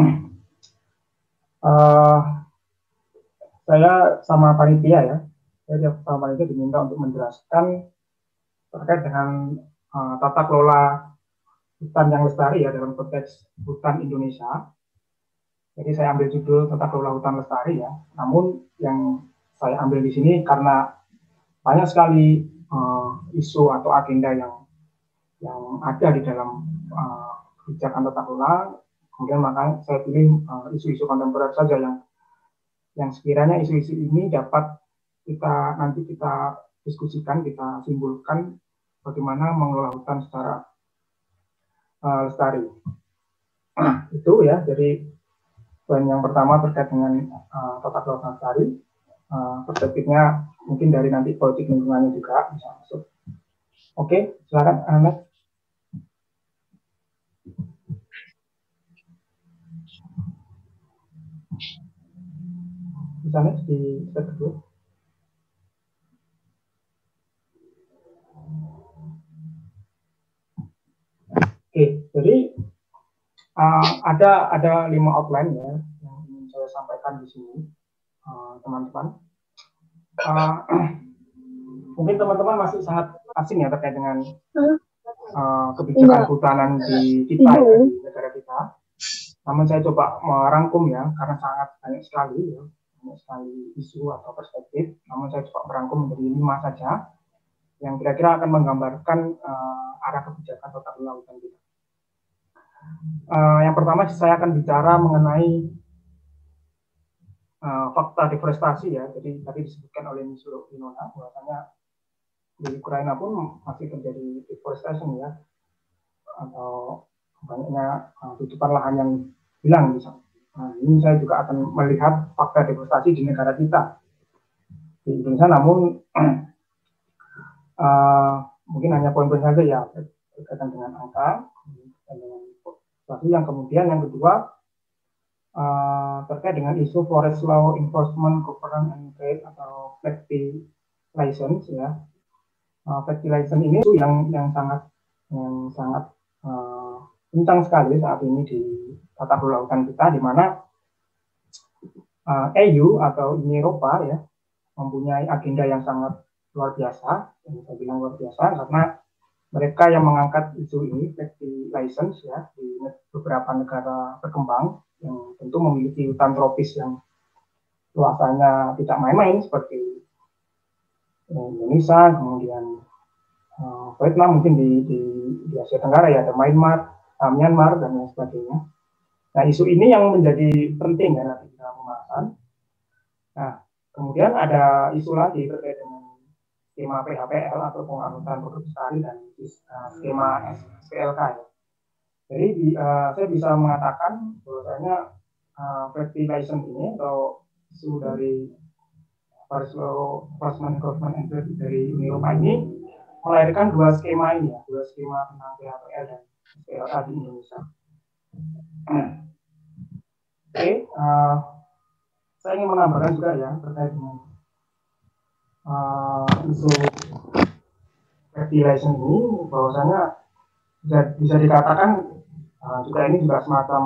Saya sama panitia ya, saya sama panitia diminta untuk menjelaskan terkait dengan tata kelola hutan yang lestari ya dalam konteks hutan Indonesia. Jadi saya ambil judul tata kelola hutan lestari ya. Namun yang saya ambil di sini karena banyak sekali isu atau agenda yang ada di dalam kebijakan tata kelola. Kemudian makanya saya pilih isu-isu kontemporer saja yang sekiranya isu-isu ini dapat kita diskusikan, kita simpulkan bagaimana mengelola hutan secara lestari. Itu ya, jadi poin yang pertama terkait dengan tata kelola lestari, perspektifnya mungkin dari nanti politik lingkungannya juga bisa masuk. Oke, silakan Ahmed. Bisa di step dulu. Oke, jadi ada 5 outline ya yang ingin saya sampaikan di sini, teman-teman. Mungkin teman-teman masih sangat asing ya terkait dengan kebijakan kehutanan di kita ya, di negara kita. Namun saya coba merangkum ya, karena sangat banyak sekali isu atau perspektif. Namun saya coba merangkum menjadi 5 saja yang kira-kira akan menggambarkan arah kebijakan tata kelola hutan kita. Yang pertama saya akan bicara mengenai fakta deforestasi ya. Jadi tadi disebutkan oleh Miss Ilona bahwasanya di Ukraina pun masih terjadi deforestation ya, atau banyaknya tutupan lahan yang hilang misalnya. Ini saya juga akan melihat fakta deforestasi di negara kita di Indonesia, namun mungkin hanya poin-poin saja ya berkaitan dengan angka dan dengan yang kemudian yang kedua terkait dengan isu Forest Law Enforcement Governance and Trade atau FLEGT license ya. FLEGT license ini yang sangat kencang sekali saat ini di tata kelola hutan kita, di mana EU atau Uni Eropa ya mempunyai agenda yang sangat luar biasa, yang saya bilang luar biasa karena mereka yang mengangkat isu ini, flexi license ya, di beberapa negara berkembang yang tentu memiliki hutan tropis yang luasannya tidak main-main seperti Indonesia, kemudian Vietnam, mungkin di Asia Tenggara ya ada Myanmar dan lain sebagainya. Nah, isu ini yang menjadi penting ya nanti dalam pembahasan. Nah, kemudian ada isu lagi terkait dengan skema PHPL atau pengangkutan produk lestari dan skema SPLK ya. Jadi saya bisa mengatakan bahwasanya flexi license ini atau isu dari Paris Law Enforcement Enforcement dari Uni Eropa ini melahirkan dua skema ini ya, dua skema tentang PHPL dan SPLK di Indonesia. Oke, saya ingin menambahkan juga ya terkait dengan isu flexi license ini, bahwasanya bisa dikatakan juga ini juga semacam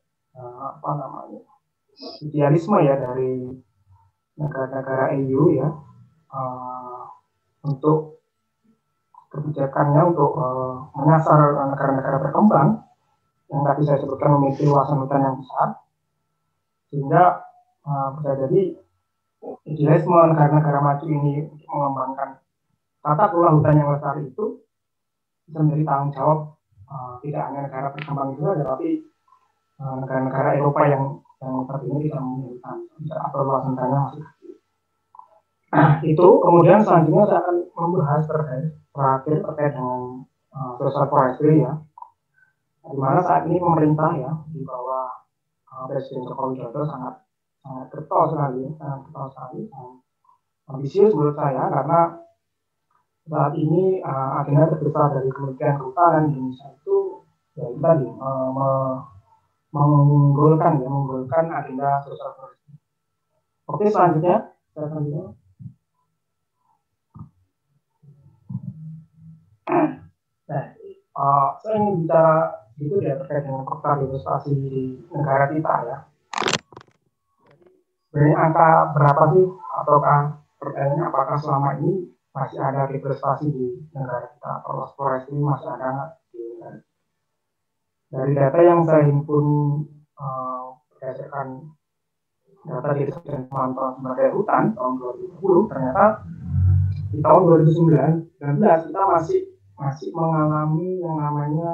idealisme ya dari negara-negara EU ya untuk kebijakannya untuk menyasar negara-negara berkembang yang tadi saya sebutkan memiliki luasan hutan yang besar, sehingga bisa jadi idealisme negara-negara maju ini untuk mengembangkan tata kelola hutan yang lestari itu bisa menjadi tanggung jawab tidak hanya negara berkembang itu saja, tapi negara-negara Eropa yang seperti ini tidak memiliki hutan atau luasan hutannya masih kecil. Itu kemudian selanjutnya saya akan membahas terkait dengan social forestry ya, di mana saat ini pemerintah ya di bawah Presiden Joko Widodo sangat getol sekali, ambisius menurut saya, karena saat ini agenda terbesar dari Kementerian Kehutanan Indonesia itu ya tadi mengunggulkan agenda social forestry. Oke, selanjutnya saya ingin bicara itu ya terkait dengan faktor investasi di negara kita ya. Sebenarnya angka berapa sih, ataukah pertanyaannya apakah selama ini masih ada investasi di negara kita atau forestry masih ada nggak di negara? Dari data yang saya himpun berdasarkan data dari Badan Pemantauan Sumber Daya Hutan tahun 2010, ternyata di tahun 2019 kita masih mengalami yang namanya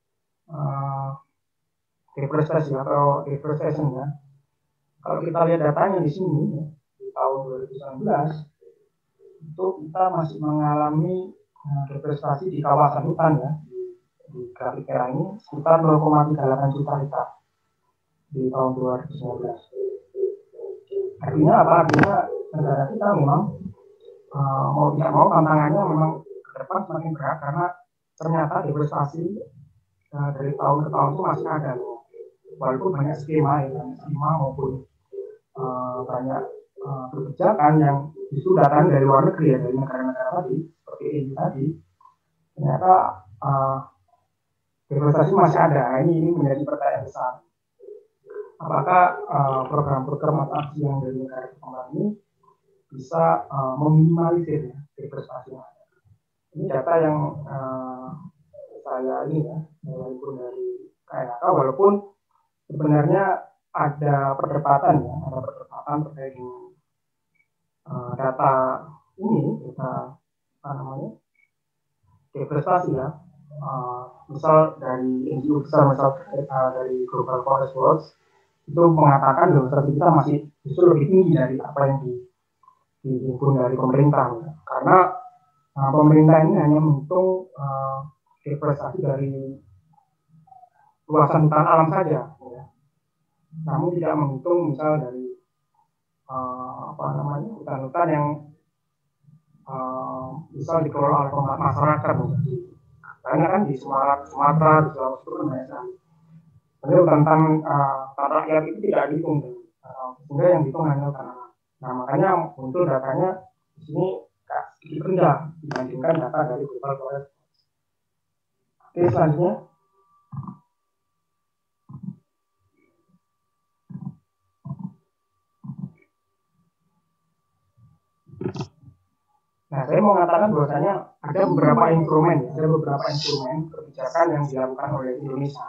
deforestasi atau deforestation ya. Kalau kita lihat datanya di sini ya, di tahun 2019 itu kita masih mengalami deforestasi di kawasan hutan ya, di grafik merah ini sekitar 0,38 juta hektar di tahun 2019. Artinya apa? Artinya negara kita memang mau tidak mau tantangannya memang ke depan semakin berat, karena ternyata deforestasi dari tahun ke tahun itu masih ada loh. Walaupun banyak skema maupun banyak kebijakan yang justru datang dari luar negeri ya, dari negara-negara tadi seperti EU tadi, ternyata deforestasi masih ada. Nah, ini menjadi pertanyaan besar. Apakah program-program atau aksi yang dari negara berkembang ini bisa meminimalisir ya, deforestasi yang ada? Ini data yang saya ini ya, walaupun dari KLHK, walaupun sebenarnya ada perdebatan terkait dengan data ini, data deforestasi ya. Misal dari NGO besar, misal dari Global Forest Watch itu mengatakan deforestasi kita masih justru lebih tinggi dari apa yang dihimpun dari pemerintah ya. Karena pemerintah ini hanya menghitung deforestasi dari luasan hutan alam saja ya. Namun tidak menghitung misal dari hutan-hutan yang misal dikelola oleh masyarakat, karena kan di Sumatera, di Sulawesi itu kan banyak sekali. Jadi hutan rakyat itu tidak dihitung, sehingga yang dihitung hanya hutan alam. Nah, makanya muncul datanya di sini sedikit rendah dibandingkan data dari Global Forest. Oke, selanjutnya. Nah, saya mau mengatakan bahwasanya ada beberapa instrumen kebijakan yang dilakukan oleh Indonesia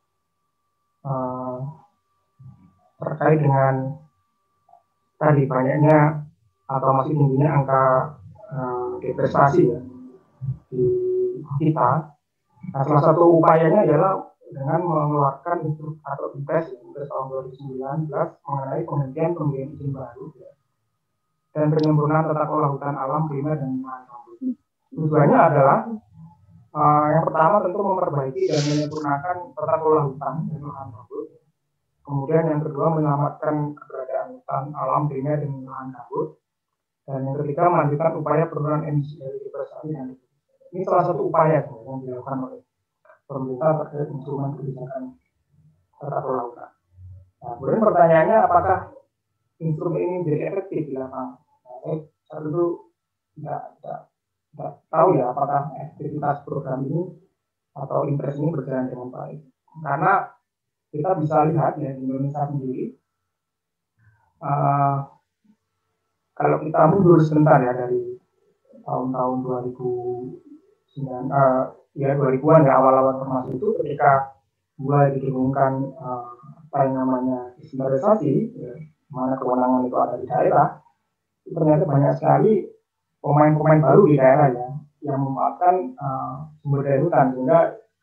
terkait dengan tadi banyaknya atau masih tingginya angka depresiasi ya di kita. Nah, salah satu upayanya adalah dengan mengeluarkan atau Impres tahun 2019 mengenai penghentian izin baru ya, dan penyempurnaan tata kelola hutan alam primer dan lahan gambut. Tujuannya adalah yang pertama tentu memperbaiki dan menyempurnakan tata kelola hutan dan lahan gambut. Kemudian yang kedua menyelamatkan keberadaan hutan alam primer dan lahan gambut. Dan yang ketiga melanjutkan upaya penurunan emisi dari deforestasi dan ini salah satu upaya yang dilakukan oleh pemerintah terkait instrumen kebijakan tata kelola hutan. Nah, kemudian pertanyaannya apakah instrumen ini menjadi efektif di lapangan? Saya dulu tidak tahu ya apakah efektivitas program ini atau Impres ini berjalan dengan baik. Karena kita bisa lihat ya di Indonesia sendiri, kalau kita mundur sebentar ya dari tahun-tahun 2000-an ya awal-awal reformasi itu ketika mulai didengungkan apa yang namanya desentralisasi, ya, mana kewenangan itu ada di daerah, ternyata banyak sekali pemain-pemain baru di daerah ya yang memanfaatkan sumber daya hutan sehingga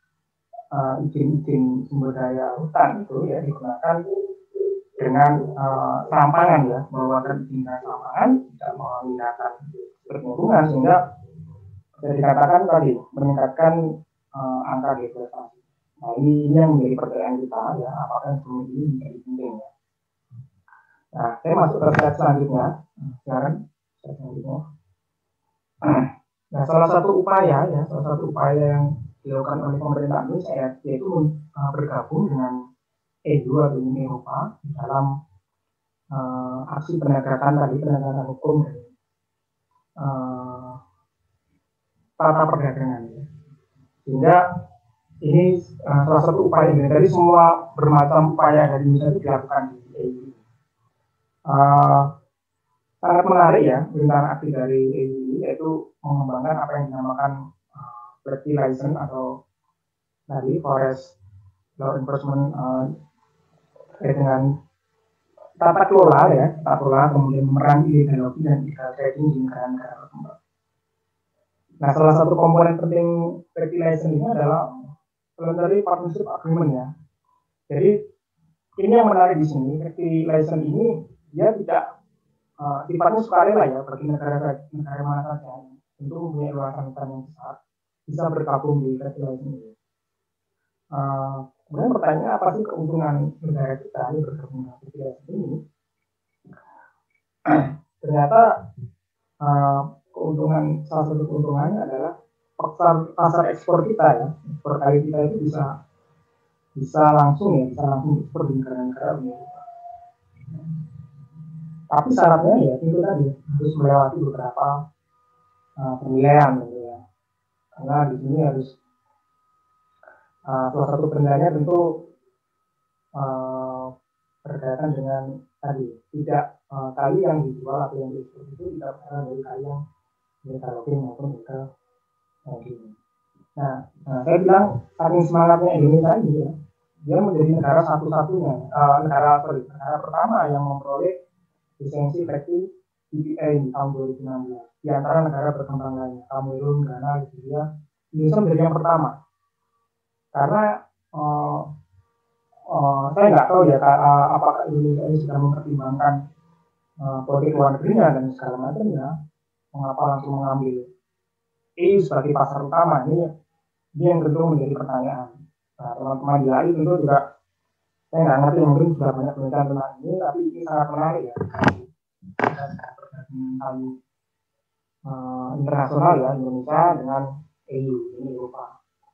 izin sumber daya hutan itu ya digunakan dengan serampangan ya, mengeluarkan izin serampangan, tidak menggunakan lingkungan sehingga bisa dikatakan tadi meningkatkan angka deforestasi. Nah ini yang menjadi pertanyaan kita ya, apakah instrumen ini menjadi penting ya. Nah saya masuk ke slide selanjutnya. Sekarang slide selanjutnya. Nah salah satu upaya yang dilakukan oleh pemerintah Indonesia yaitu bergabung dengan EU atau Uni Eropa dalam aksi penegakan hukum dan tata perdagangan ya. Sehingga ini salah satu upaya ini dari semua bermacam upaya dari Indonesia itu dilakukan di EU. Sangat menarik ya rencana aksi dari EU yaitu mengembangkan apa yang dinamakan fertilization atau tadi forest law enforcement terkait dengan tata kelola kemudian memerangi illegal logging dan illegal trading di negara-negara berkembang. Nah, salah satu komponen penting fertilization ini adalah voluntary partnership agreement ya. Jadi ini yang menarik di sini, fertilization ini dia tidak sifatnya sukarela ya bagi negara mana saja untuk mempunyai luasan hutan yang besar bisa bergabung di fertilization ini. Kemudian pertanyaannya apa sih keuntungan negara kita ini bergabung dengan fertilization ini? Ternyata salah satu keuntungannya adalah pasar ekspor kita ya, ekspor kayu kita itu bisa langsung ekspor di negara-negara Uni Eropa. Tapi syaratnya ya itu tadi harus melewati beberapa penilaian gitu ya. Karena di sini harus salah satu penilaiannya tentu berkaitan dengan tadi tidak kayu yang dijual atau yang diekspor itu tidak berasal dari kayu yang developing maupun illegal logging. Nah, saya bilang saking semangatnya Indonesia ini ya, dia menjadi negara negara pertama yang memperoleh lisensi versi EPA di tahun 2016 di antara negara berkembang lainnya, Kamerun, Ghana, Nigeria. Indonesia menjadi yang pertama karena saya nggak tahu ya apakah Indonesia ini sudah mempertimbangkan politik luar negerinya dan segala macam ya, mengapa langsung mengambil EU sebagai pasar utama ini yang tentu menjadi pertanyaan. Nah, teman-teman di AI tentu juga saya nggak ngerti, mungkin sudah banyak penelitian tentang ini, tapi ini sangat menarik ya internasional ya, Indonesia dengan EU ini Eropa.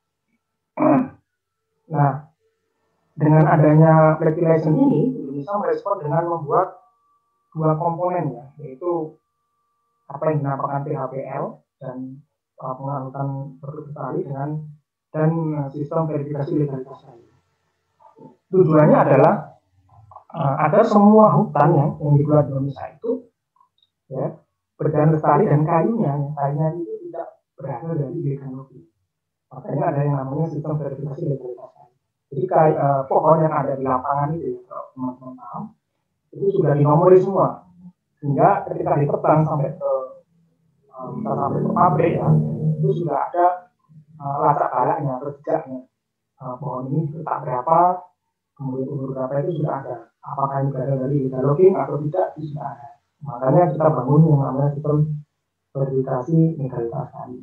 Nah, dengan adanya fertilization ini Indonesia merespon dengan membuat dua komponen ya, yaitu apa yang dinamakan PHPL dan pengaruhan produk petani dan sistem verifikasi legalitas kayu. Tujuannya adalah agar semua hutan yang dibuat di Indonesia itu ya berjalan lestari dan kayunya itu tidak berasal dari illegal logging. Makanya ada yang namanya sistem verifikasi legalitas. Jadi pohon yang ada di lapangan itu ya, kalau teman-teman paham, itu sudah dinomori semua. Sehingga ketika ditebang sampai ke pabrik ya, itu sudah ada lacak balaknya atau jejaknya. Pohon ini letak berapa, kemudian umur berapa itu sudah ada. Apakah ini berasal dari illegal logging atau tidak, itu sudah ada. Makanya kita bangun yang namanya sistem verifikasi legalitas tadi.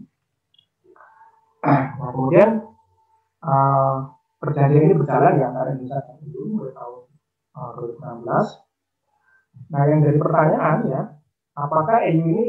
Nah, kemudian perjanjian ini berjalan ya antara Indonesia dan EU mulai tahun 2016. Nah, yang jadi pertanyaan ya, apakah EU ini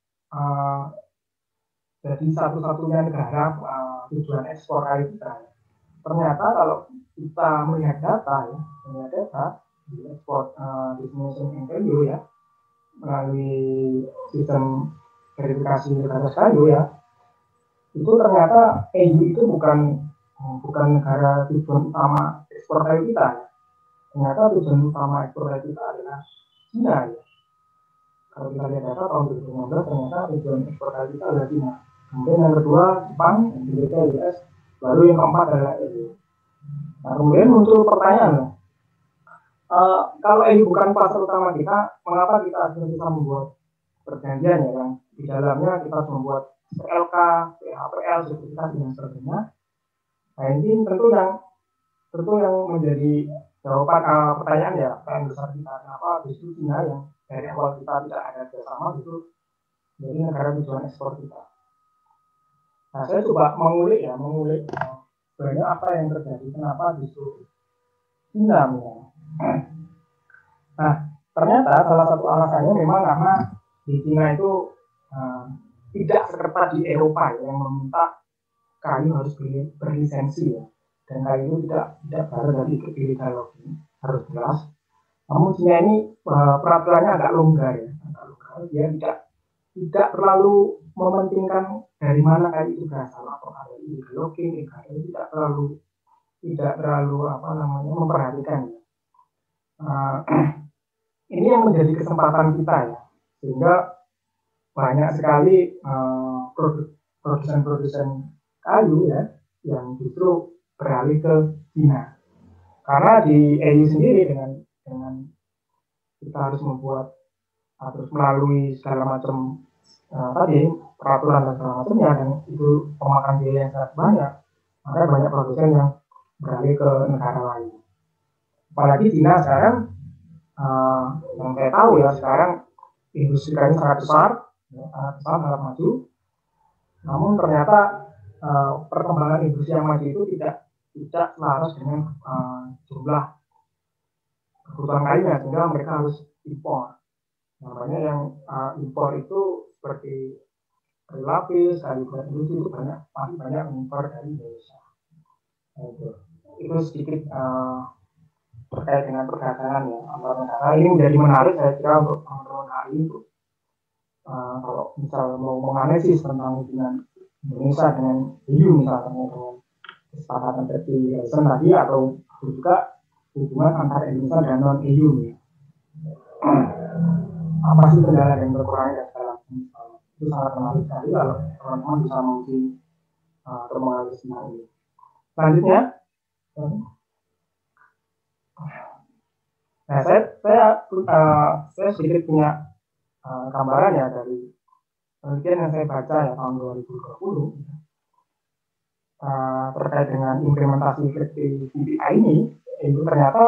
jadi satu-satunya negara tujuan ekspor kayu kita? Ternyata kalau kita melihat data di ekspor destination kayu ya, melalui sistem verifikasi legalitas kayu ya, itu ternyata EU itu bukan negara tujuan utama ekspor kayu kita. Ternyata tujuan utama ekspor kayu kita adalah Cina ya. Kalau kita lihat data tahun 2015 ternyata tujuan ekspor kayu kita adalah Cina. Kemudian yang kedua Jepang, Amerika, US, baru yang keempat adalah EU. Nah, kemudian muncul pertanyaan, kalau EU bukan pasar utama kita, mengapa kita harus bisa membuat perjanjian ya, yang di dalamnya kita harus membuat PLK, PHPL, sertifikasi dan sebagainya. Nah, ini tentu yang menjadi jawaban pertanyaan ya, pertanyaan besar kita, kenapa justru Cina yang dari awal kita tidak ada kerjasama gitu, jadi negara tujuan ekspor kita. Nah, saya coba mengulik sebenarnya apa yang terjadi, kenapa justru Cina misalnya. Nah, ternyata salah satu alasannya memang karena di Cina itu tidak seketat di Eropa yang meminta kayu harus berlisensi ya, dan kayu itu tidak berasal dari illegal logging, harus jelas. Namun Cina ini peraturannya agak longgar ya, dia tidak terlalu mementingkan dari mana kayu itu berasal, atau ada illegal logging, tidak terlalu memperhatikan ya. Ini yang menjadi kesempatan kita ya, sehingga banyak sekali produsen kayu ya yang justru beralih ke Cina. Karena di EU sendiri dengan kita harus melalui segala macam peraturan dan segala macamnya, dan itu memakan biaya yang sangat banyak, maka banyak produsen yang beralih ke negara lain. Apalagi Cina sekarang yang saya tahu ya, sekarang industri kayu sangat besar, sangat maju. Namun ternyata perkembangan industri yang maju itu tidak selaras dengan jumlah kebutuhan kayunya, sehingga mereka harus impor. Namanya yang impor itu seperti kayu lapis, kayu industri itu masih banyak mengimpor dari Indonesia. Itu sedikit terkait dengan perdagangan ya antar negara. Ini menjadi menarik saya kira untuk teman-teman hari ini, kalau misal mau menganalisis tentang hubungan Indonesia dengan EU misalnya, dengan kesepakatan seperti Horizon tadi, atau juga hubungan antara Indonesia dan non EU ya. Apa sih kendala dan kekurangan dan segala macam, itu sangat menarik sekali kalau teman-teman bisa mengisi atau menganalisis tentang ini. Selanjutnya, nah saya sedikit punya gambaran ya dari penelitian yang saya baca ya tahun 2020 terkait dengan implementasi VPI ini. Itu ternyata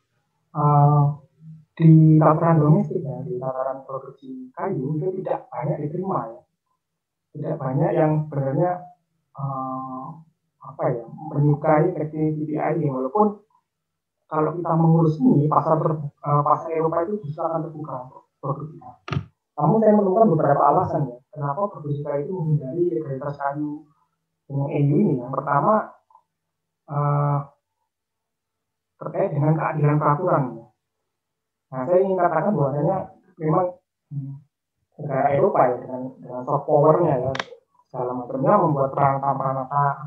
di tataran domestik ya, di tataran produksi kayu itu tidak banyak diterima ya, tidak banyak yang sebenarnya menyukai VPI, walaupun kalau kita mengurus ini pasar Eropa itu bisa akan terbuka untuk produk kita. Namun saya menemukan beberapa alasan ya, kenapa produksi kayu itu menghindari legalitas kayu dengan EU ini. Yang pertama terkait dengan keadilan peraturan. Nah, saya ingin katakan bahwasanya memang negara Eropa ya dengan soft power-nya ya, segala macamnya membuat peraturan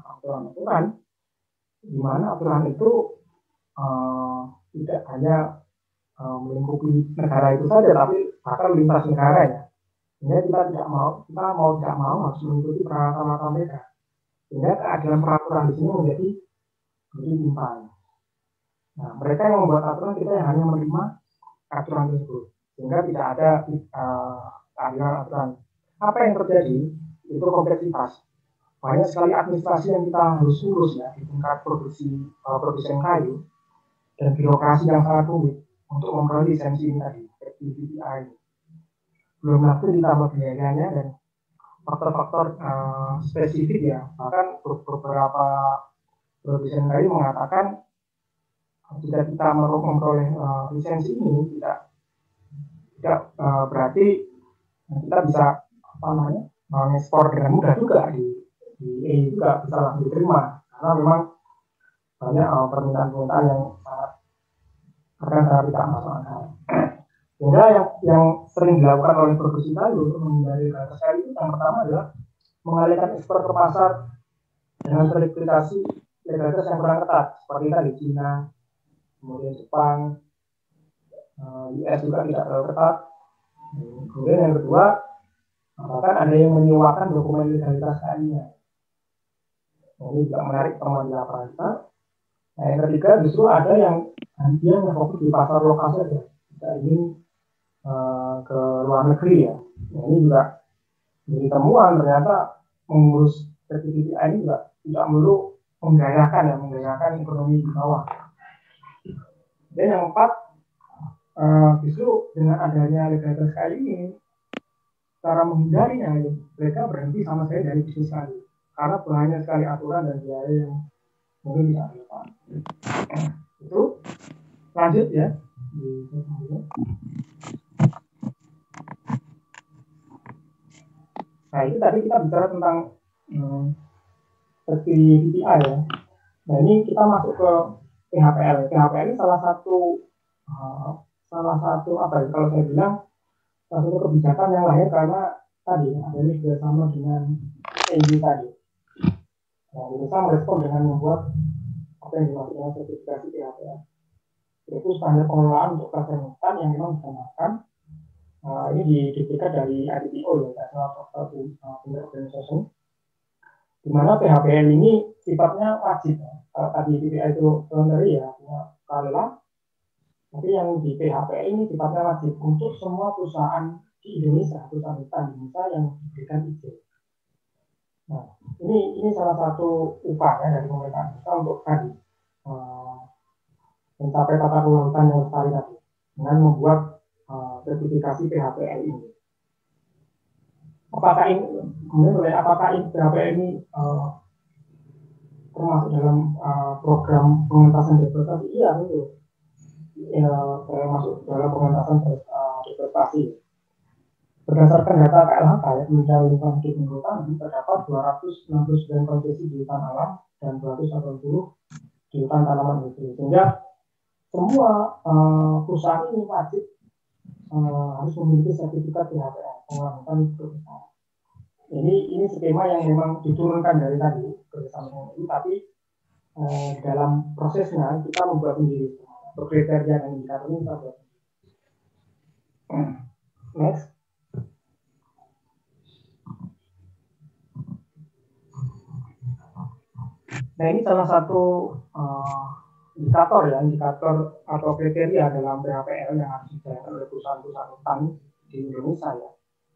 di mana aturan itu tidak hanya melingkupi negara itu saja, tapi bahkan lintas negara ya. Sehingga kita tidak mau harus mengikuti peraturan mereka. Sehingga keadilan peraturan di sini menjadi timpang. Nah, mereka yang membuat aturan, kita yang hanya menerima aturan tersebut. Sehingga tidak ada keadilan aturan. Apa yang terjadi itu kompleksitas. Banyak sekali administrasi yang kita harus urus ya di tingkat produsen kayu dan birokrasi yang sangat rumit untuk memperoleh lisensi ini tadi, PPI ini. Belum lagi ditambah biayanya dan faktor-faktor spesifik ya. Bahkan beberapa produsen kayu mengatakan jika kita memperoleh lisensi ini tidak berarti kita bisa mengekspor dengan mudah juga di EU juga bisa langsung diterima karena memang banyak permintaan yang sangat tidak masuk akal. Sehingga yang sering dilakukan oleh produksi kayu untuk menghindari legalitas kayu itu yang pertama adalah mengalihkan ekspor ke pasar dengan verifikasi legalitas yang kurang ketat seperti tadi Cina, kemudian Jepang, US juga tidak terlalu ketat. Kemudian yang kedua, bahkan ada yang menyewakan dokumen legalitas kayunya. Ini juga menarik teman di lapangan kita. Nah, yang ketiga justru ada yang fokus di pasar lokal saja, tidak ingin ke luar negeri ya. Nah, ini juga jadi temuan ternyata mengurus sertifikat ini juga tidak perlu menggairahkan ekonomi di bawah. Dan yang keempat, justru dengan adanya legalitas kayu ini, cara menghindarinya mereka berhenti sama sekali dari bisnis kayu. Karena banyak sekali aturan dan biaya yang mungkin tidak relevan. Itu lanjut ya. Nah itu tadi kita bicara tentang PPI ya. Nah ini kita masuk ke PHPL. PHPL ini salah satu apa ya? Kalau saya bilang salah satu kebijakan yang lahir karena tadi adanya kerjasama dengan EU tadi. Nah, Indonesia merespon dengan membuat apa yang dimaksud dengan sertifikasi PHPL, yaitu standar pengelolaan untuk kawasan hutan yang memang disamakan. Ini diberikan dari ITTO, International Trade Organization, di mana PHPL ini sifatnya wajib. Kalau tadi PPI itu voluntary ya, punya sukarela, tapi yang di PHPL ini sifatnya wajib untuk semua perusahaan di Indonesia, perusahaan hutan di Indonesia yang diberikan izin. Nah, ini salah satu upaya dari pemerintah Indonesia untuk tadi mencapai tata kelola hutan yang lestari tadi dengan membuat sertifikasi PHPL ini. Apakah ini PHPL ini termasuk dalam program pengentasan deforestasi? Iya, itu termasuk dalam pengentasan deforestasi. Berdasarkan data KLHK, Kementerian Lingkungan Hidup dan Kehutanan, terdapat 269 konsesi di hutan alam dan 280 di hutan tanaman industri. Sehingga semua perusahaan ini wajib harus memiliki sertifikat PHPL, pengelolaan hutan berbesar. Ini skema yang memang diturunkan dari tadi kerjasama ini, tapi dalam prosesnya kita membuat sendiri kriteria dan indikator ini kita buat. Next. Nah ini salah satu indikator atau kriteria dalam PHPL yang harus dijalankan oleh perusahaan-perusahaan hutan di Indonesia ya.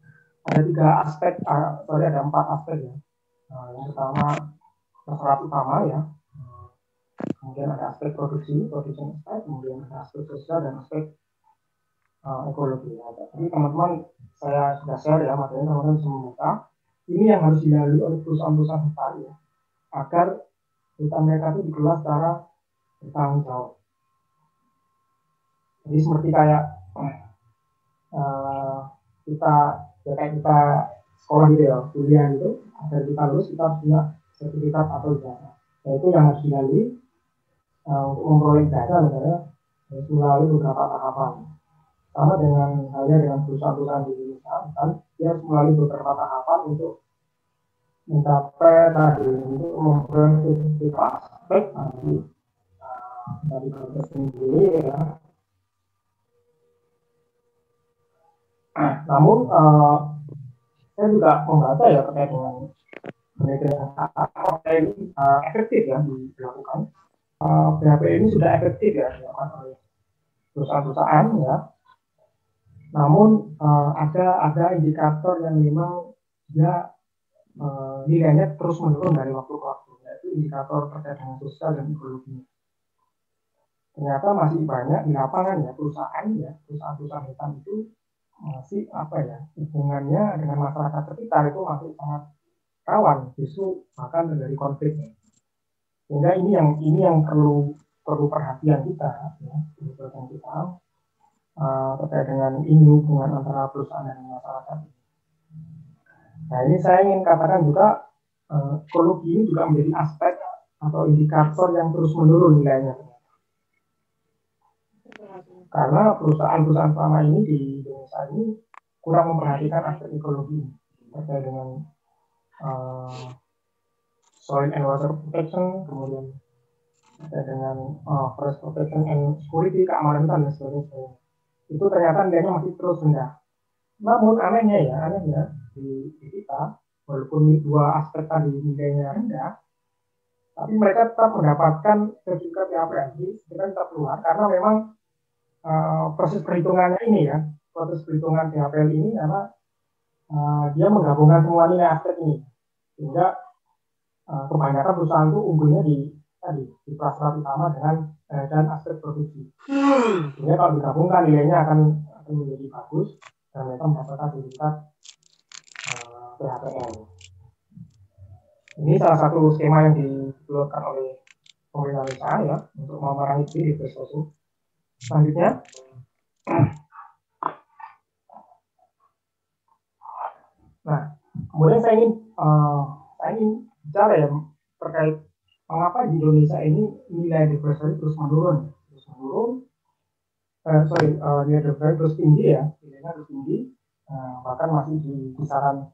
Ada 4 aspek ya. Yang pertama syarat utama ya. Kemudian ada aspek produksi aspek, kemudian ada aspek sosial dan aspek ekologi. Jadi teman-teman saya sudah share ya materinya, teman-teman bisa membuka. Ini yang harus dilalui oleh perusahaan-perusahaan hutan ya, agar hutan mereka itu dikelola secara bertanggung jawab. Jadi seperti kayak kita sekolah gitu ya, kuliah gitu, agar kita lulus kita harus punya sertifikat atau ijazah. Nah itu yang harus dilalui untuk memperoleh ijazah misalnya harus melalui beberapa tahapan. Sama halnya dengan perusahaan-perusahaan di Indonesia, kan dia harus melalui beberapa tahapan untuk mencapai tadi untuk memperoleh sertifikat aspek dari proses sendiri ya. Namun saya juga membaca ya terkait dengan penelitian apa ini efektif ya dilakukan. PHP ini sudah efektif ya dilakukan oleh perusahaan-perusahaan ya. Namun ada indikator yang memang dia nilainya terus menurun dari waktu ke waktu, yaitu indikator terkait dengan sosial dan ekologi. Ternyata masih banyak di lapangan ya perusahaan-perusahaan hutan itu masih hubungannya dengan masyarakat sekitar itu masih sangat rawan, justru bahkan terjadi konflik. Sehingga ini yang perlu perhatian kita ya, terkait dengan ini hubungan antara perusahaan dan masyarakat. Nah, ini saya ingin katakan juga ekologi ini juga menjadi aspek atau indikator yang terus menurun nilainya. Karena perusahaan-perusahaan selama ini di Indonesia ini kurang memperhatikan aspek ekologi terkait dengan soil and water protection, kemudian terkait dengan forest protection and security, keamanan hutan dan sebagainya. Itu ternyata nilainya masih terus rendah. Namun anehnya di kita, walaupun dua aspek tadi nilainya rendah, tapi mereka tetap mendapatkan sertifikat PHPLI, sertifikat tetap keluar karena memang proses perhitungannya ini ya, proses perhitungan PHPLI ini karena dia menggabungkan semua nilai aspek ini, sehingga kebanyakan perusahaan itu unggulnya di prasyarat utama dan aspek produksi. Sehingga kalau digabungkan nilainya akan menjadi bagus dan mereka mendapatkan sertifikat PHPL. Ini salah satu skema yang dikeluarkan oleh pemerintah Indonesia ya untuk memerangi deforestasi. Selanjutnya, nah kemudian saya ingin bicara ya terkait mengapa di Indonesia ini nilai deforestasi terus menurun. Nilai deforestasi terus tinggi ya, nilainya terus tinggi, bahkan masih di kisaran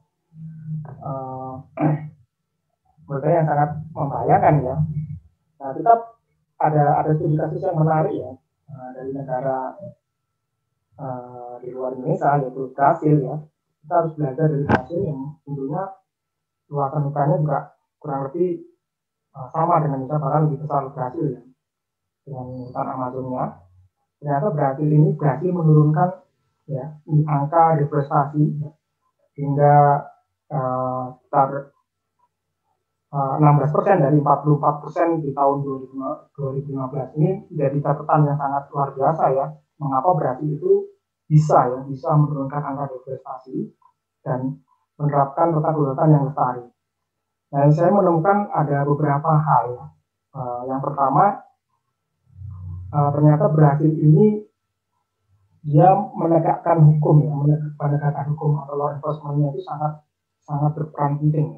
menurut saya yang sangat membahayakan ya. Nah, tetap ada studi kasus yang menarik ya dari negara di luar Indonesia, yaitu Brasil ya. Kita harus belajar dari Brasil yang tentunya luasan hutannya juga kurang lebih sama dengan Indonesia, bahkan lebih besar Brasil ya, dengan hutan Amazonnya. Ternyata Brasil ini berhasil menurunkan ya angka deforestasi ya, hingga sekitar 16% dari 44% di tahun 2015. Ini menjadi catatan yang sangat luar biasa ya, mengapa Brasil itu bisa menurunkan angka deforestasi dan menerapkan hutan-hutan yang lestari. Nah, saya menemukan ada beberapa hal. Yang pertama, ternyata Brasil ini dia menegakkan hukum ya, menegakkan hukum atau law enforcement-nya itu sangat berperan penting.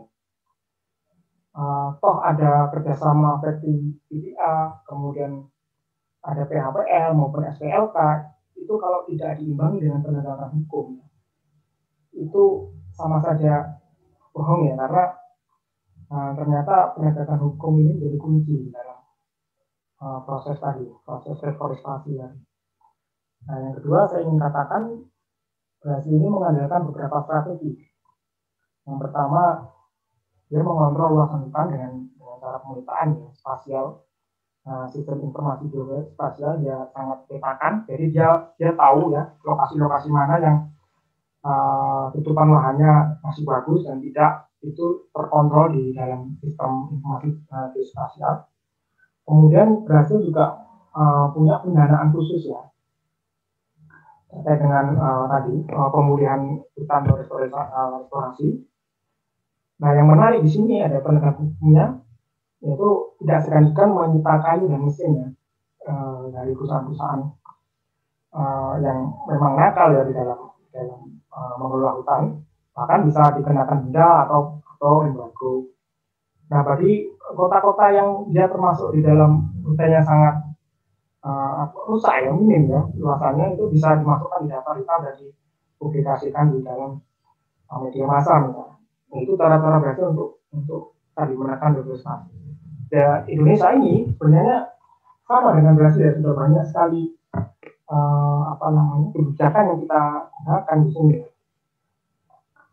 Toh ada kerjasama versi PPA, kemudian ada PHPL maupun SPLK, itu kalau tidak diimbangi dengan penegakan hukum, itu sama saja bohong ya, karena ternyata penegakan hukum ini menjadi kunci dalam proses reforestasi ya. Nah, yang kedua saya ingin katakan Brasil ini mengandalkan beberapa strategi. Yang pertama, dia mengontrol luasan hutan dengan cara pemetaan ya, spasial, sistem informasi geospasial dia sangat petakan, jadi dia tahu ya lokasi-lokasi mana yang tutupan lahannya masih bagus dan tidak, itu terkontrol di dalam sistem informasi geospasial. Kemudian Brasil juga punya pendanaan khusus ya terkait dengan pemulihan hutan dan restorasi. Nah, yang menarik di sini ada penegak hukumnya, yaitu tidak segan-segan menyita kayu dan mesinnya dari perusahaan-perusahaan yang memang nakal ya di dalam mengelola hutan, bahkan bisa dikenakan denda atau embargo. Nah, bagi kota-kota yang dia termasuk di dalam hutannya sangat rusak ya, minim ya luasannya, itu bisa dimasukkan di daftar hitam dan dipublikasikan di dalam media massa misalnya. Itu cara-cara Brasil untuk tadi menekan deforestasi. Ya, Indonesia ini sebenarnya sama dengan Brasil ya, sudah banyak sekali kebijakan yang kita gunakan di sini.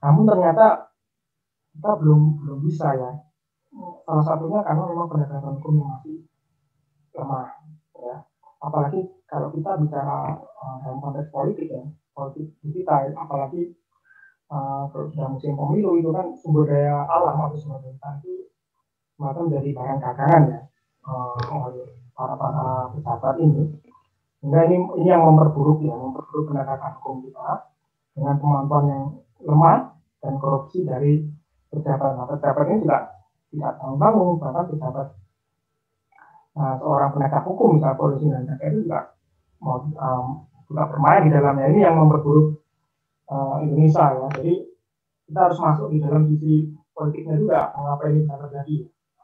Namun ternyata kita belum bisa ya. Salah satunya karena memang penegakan hukum yang masih lemah ya. Apalagi kalau kita bicara dalam konteks politik ya, politik kita, apalagi kalau sudah musim pemilu itu kan sumber daya alam atau sumber daya itu semacam menjadi barang dagangan ya oleh para pejabat ini. Sehingga ini yang memperburuk penegakan hukum kita dengan kemampuan yang lemah dan korupsi dari pejabat. Nah, pejabat ini juga tidak tanggung-tanggung, bahkan pejabat seorang penegak hukum, misalnya polisi dan jaksa itu juga bermain di dalamnya. Ini yang memperburuk Indonesia ya. Jadi kita harus masuk di dalam sisi politiknya juga, mengapa ini bisa terjadi.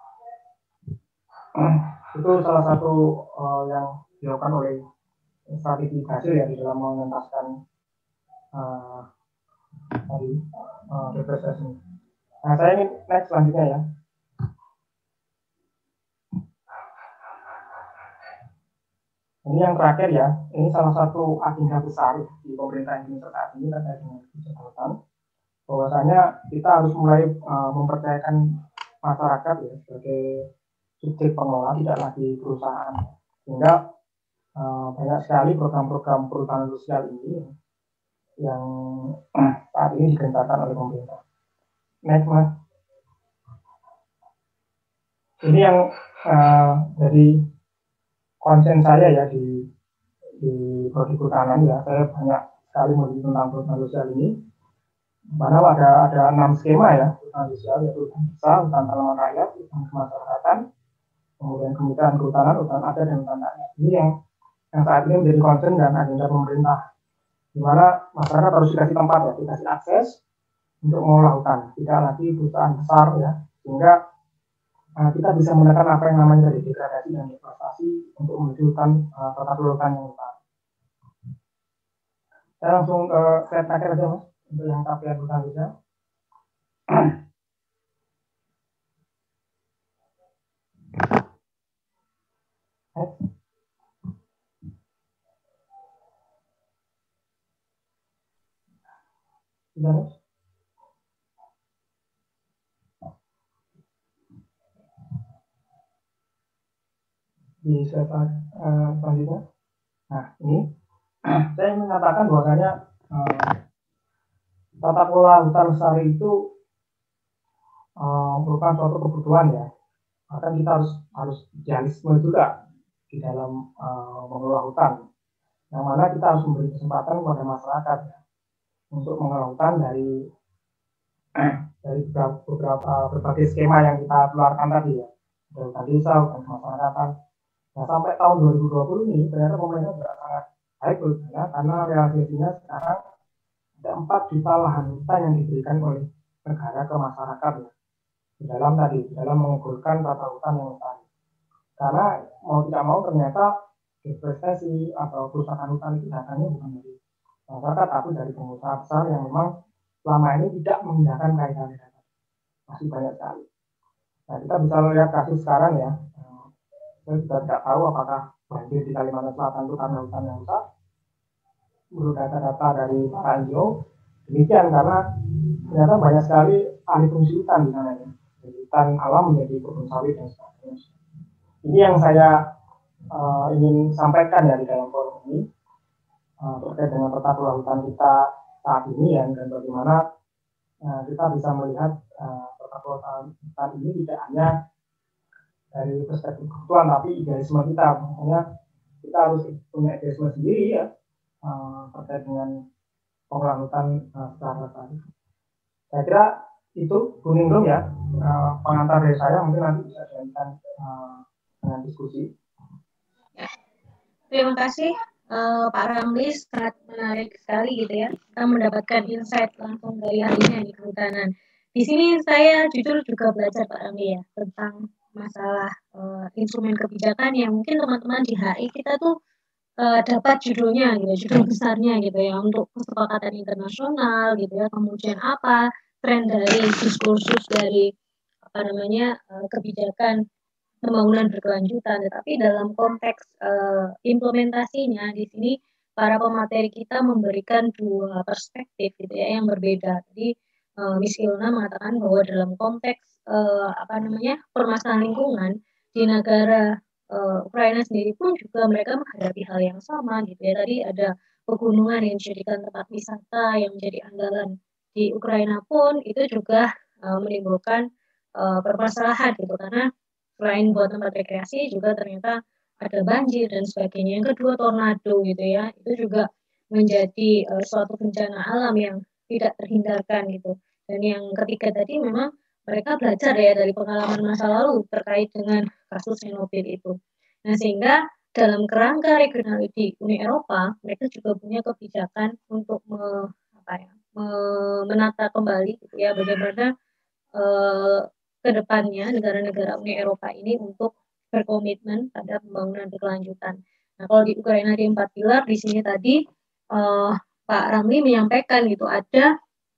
Itu salah satu yang dilakukan oleh strategi Brasil ya di dalam mengentaskan depresi ini. Nah, saya ingin next selanjutnya ya. Ini yang terakhir ya, ini salah satu agenda besar di pemerintah Indonesia saat ini terkait dengan kebijakan. Bahwasanya kita harus mulai mempercayakan masyarakat ya sebagai subjek pengelola, tidak lagi perusahaan. Sehingga banyak sekali program-program perhutanan sosial ini yang saat ini digencarkan oleh pemerintah. Next, Mas. Ini yang dari konsen saya ya di prodi kehutanan ya, saya banyak sekali meneliti tentang perhutanan sosial ini. Mana ada 6 skema ya perhutanan sosial, yaitu hutan desa, hutan tanaman rakyat, hutan kemasyarakatan, kemudian kemitraan kehutanan, hutan adat dan hutan rakyat. Ini yang saat ini menjadi concern dan agenda pemerintah, di mana masyarakat harus dikasih tempat ya, dikasih akses untuk mengolah hutan, tidak lagi perusahaan besar ya, sehingga kita bisa menekan apa yang namanya dari degradasi dan deforestasi untuk menuju hutan tata kelola hutan yang besar. Saya langsung ke slide terakhir aja Mas, untuk yang capaian hutan desa. Sudah Mas? Di slide selanjutnya. Nah, ini saya mengatakan bahwasanya tata kelola hutan lestari itu merupakan suatu kebutuhan ya. Bahkan kita harus idealisme juga di dalam mengelola hutan. Yang mana kita harus memberi kesempatan kepada masyarakat ya, untuk mengelola hutan dari berbagai skema yang kita keluarkan tadi ya. Hutan desa, hutan kemasyarakatan. Nah, sampai tahun 2020 ini ternyata pemerintah juga sangat baik ya, karena realisasinya sekarang ada 4 juta lahan hutan yang diberikan oleh negara ke masyarakat ya, di dalam mengumpulkan tata hutan yang lestari. Karena mau tidak mau ternyata deforestasi atau kerusakan hutan itu datangnya bukan dari masyarakat, tapi dari pengusaha besar yang memang selama ini tidak mengindahkan kaitan-kaitan. Masih banyak sekali. Nah, kita bisa lihat kasus sekarang ya. Saya juga tidak tahu apakah banjir di Kalimantan Selatan itu karena hutan yang rusak. Menurut data-data dari para NGO, demikian karena ternyata banyak sekali alih fungsi hutan di sana ya. Dari hutan alam menjadi kebun sawit dan sebagainya. Ini yang saya ingin sampaikan ya di dalam forum ini terkait dengan tata kelola hutan kita saat ini ya, dan bagaimana kita bisa melihat tata kelola hutan ini tidak hanya dari perspektif kebutuhan, tapi idealisme kita. Makanya kita harus punya idealisme sendiri ya terkait dengan pengelolaan hutan secara tadi. Saya kira itu Bu Ningrum ya, pengantar dari saya, mungkin nanti bisa dilanjutkan dengan diskusi. Ya. Terima kasih Pak Ramli, sangat menarik sekali gitu ya. Kita mendapatkan insight langsung dari ahlinya di kehutanan. Di sini saya jujur juga belajar Pak Ramli ya tentang masalah instrumen kebijakan yang mungkin teman-teman di HI kita tuh dapat judulnya gitu, judul besarnya gitu ya, untuk kesepakatan internasional gitu ya, kemudian apa tren dari diskursus dari kebijakan pembangunan berkelanjutan, tetapi dalam konteks implementasinya di sini para pemateri kita memberikan 2 perspektif gitu ya yang berbeda. Jadi Miss Ilona mengatakan bahwa dalam konteks permasalahan lingkungan di negara Ukraina sendiri pun juga mereka menghadapi hal yang sama gitu ya. Tadi ada pegunungan yang dijadikan tempat wisata yang menjadi andalan di Ukraina pun itu juga menimbulkan permasalahan gitu, karena selain buat tempat rekreasi juga ternyata ada banjir dan sebagainya. Yang kedua tornado gitu ya, itu juga menjadi suatu bencana alam yang tidak terhindarkan gitu. Dan yang ketiga tadi memang mereka belajar ya dari pengalaman masa lalu terkait dengan kasus Chernobyl itu. Nah, sehingga dalam kerangka regionality Uni Eropa, mereka juga punya kebijakan untuk menata kembali gitu ya, bagaimana ke depannya negara-negara Uni Eropa ini untuk berkomitmen pada pembangunan berkelanjutan. Nah, kalau di Ukraina di 4 pilar, di sini tadi Pak Ramli menyampaikan gitu ada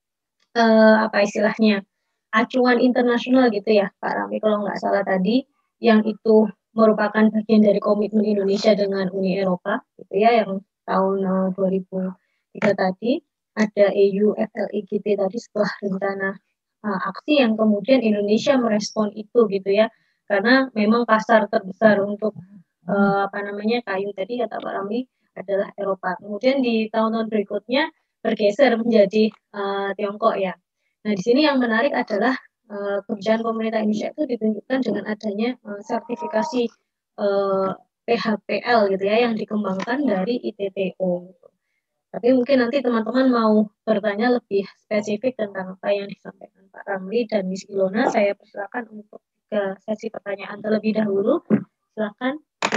acuan internasional gitu ya Pak Ramli kalau nggak salah tadi, yang itu merupakan bagian dari komitmen Indonesia dengan Uni Eropa gitu ya, yang tahun 2003 tadi ada EU FLIGT tadi sebuah rencana aksi yang kemudian Indonesia merespon itu gitu ya, karena memang pasar terbesar untuk kayu tadi kata Pak Ramli adalah Eropa. Kemudian di tahun-tahun berikutnya bergeser menjadi Tiongkok ya. Nah, di sini yang menarik adalah kebijakan pemerintah Indonesia itu ditunjukkan dengan adanya sertifikasi PHPL gitu ya, yang dikembangkan dari ITTO. Tapi mungkin nanti teman-teman mau bertanya lebih spesifik tentang apa yang disampaikan Pak Ramli dan Miss Ilona, saya persilakan untuk ke sesi pertanyaan terlebih dahulu. Silakan.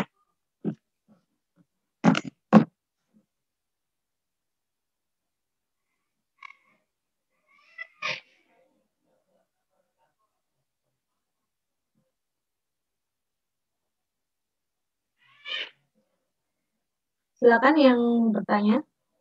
Silakan yang bertanya.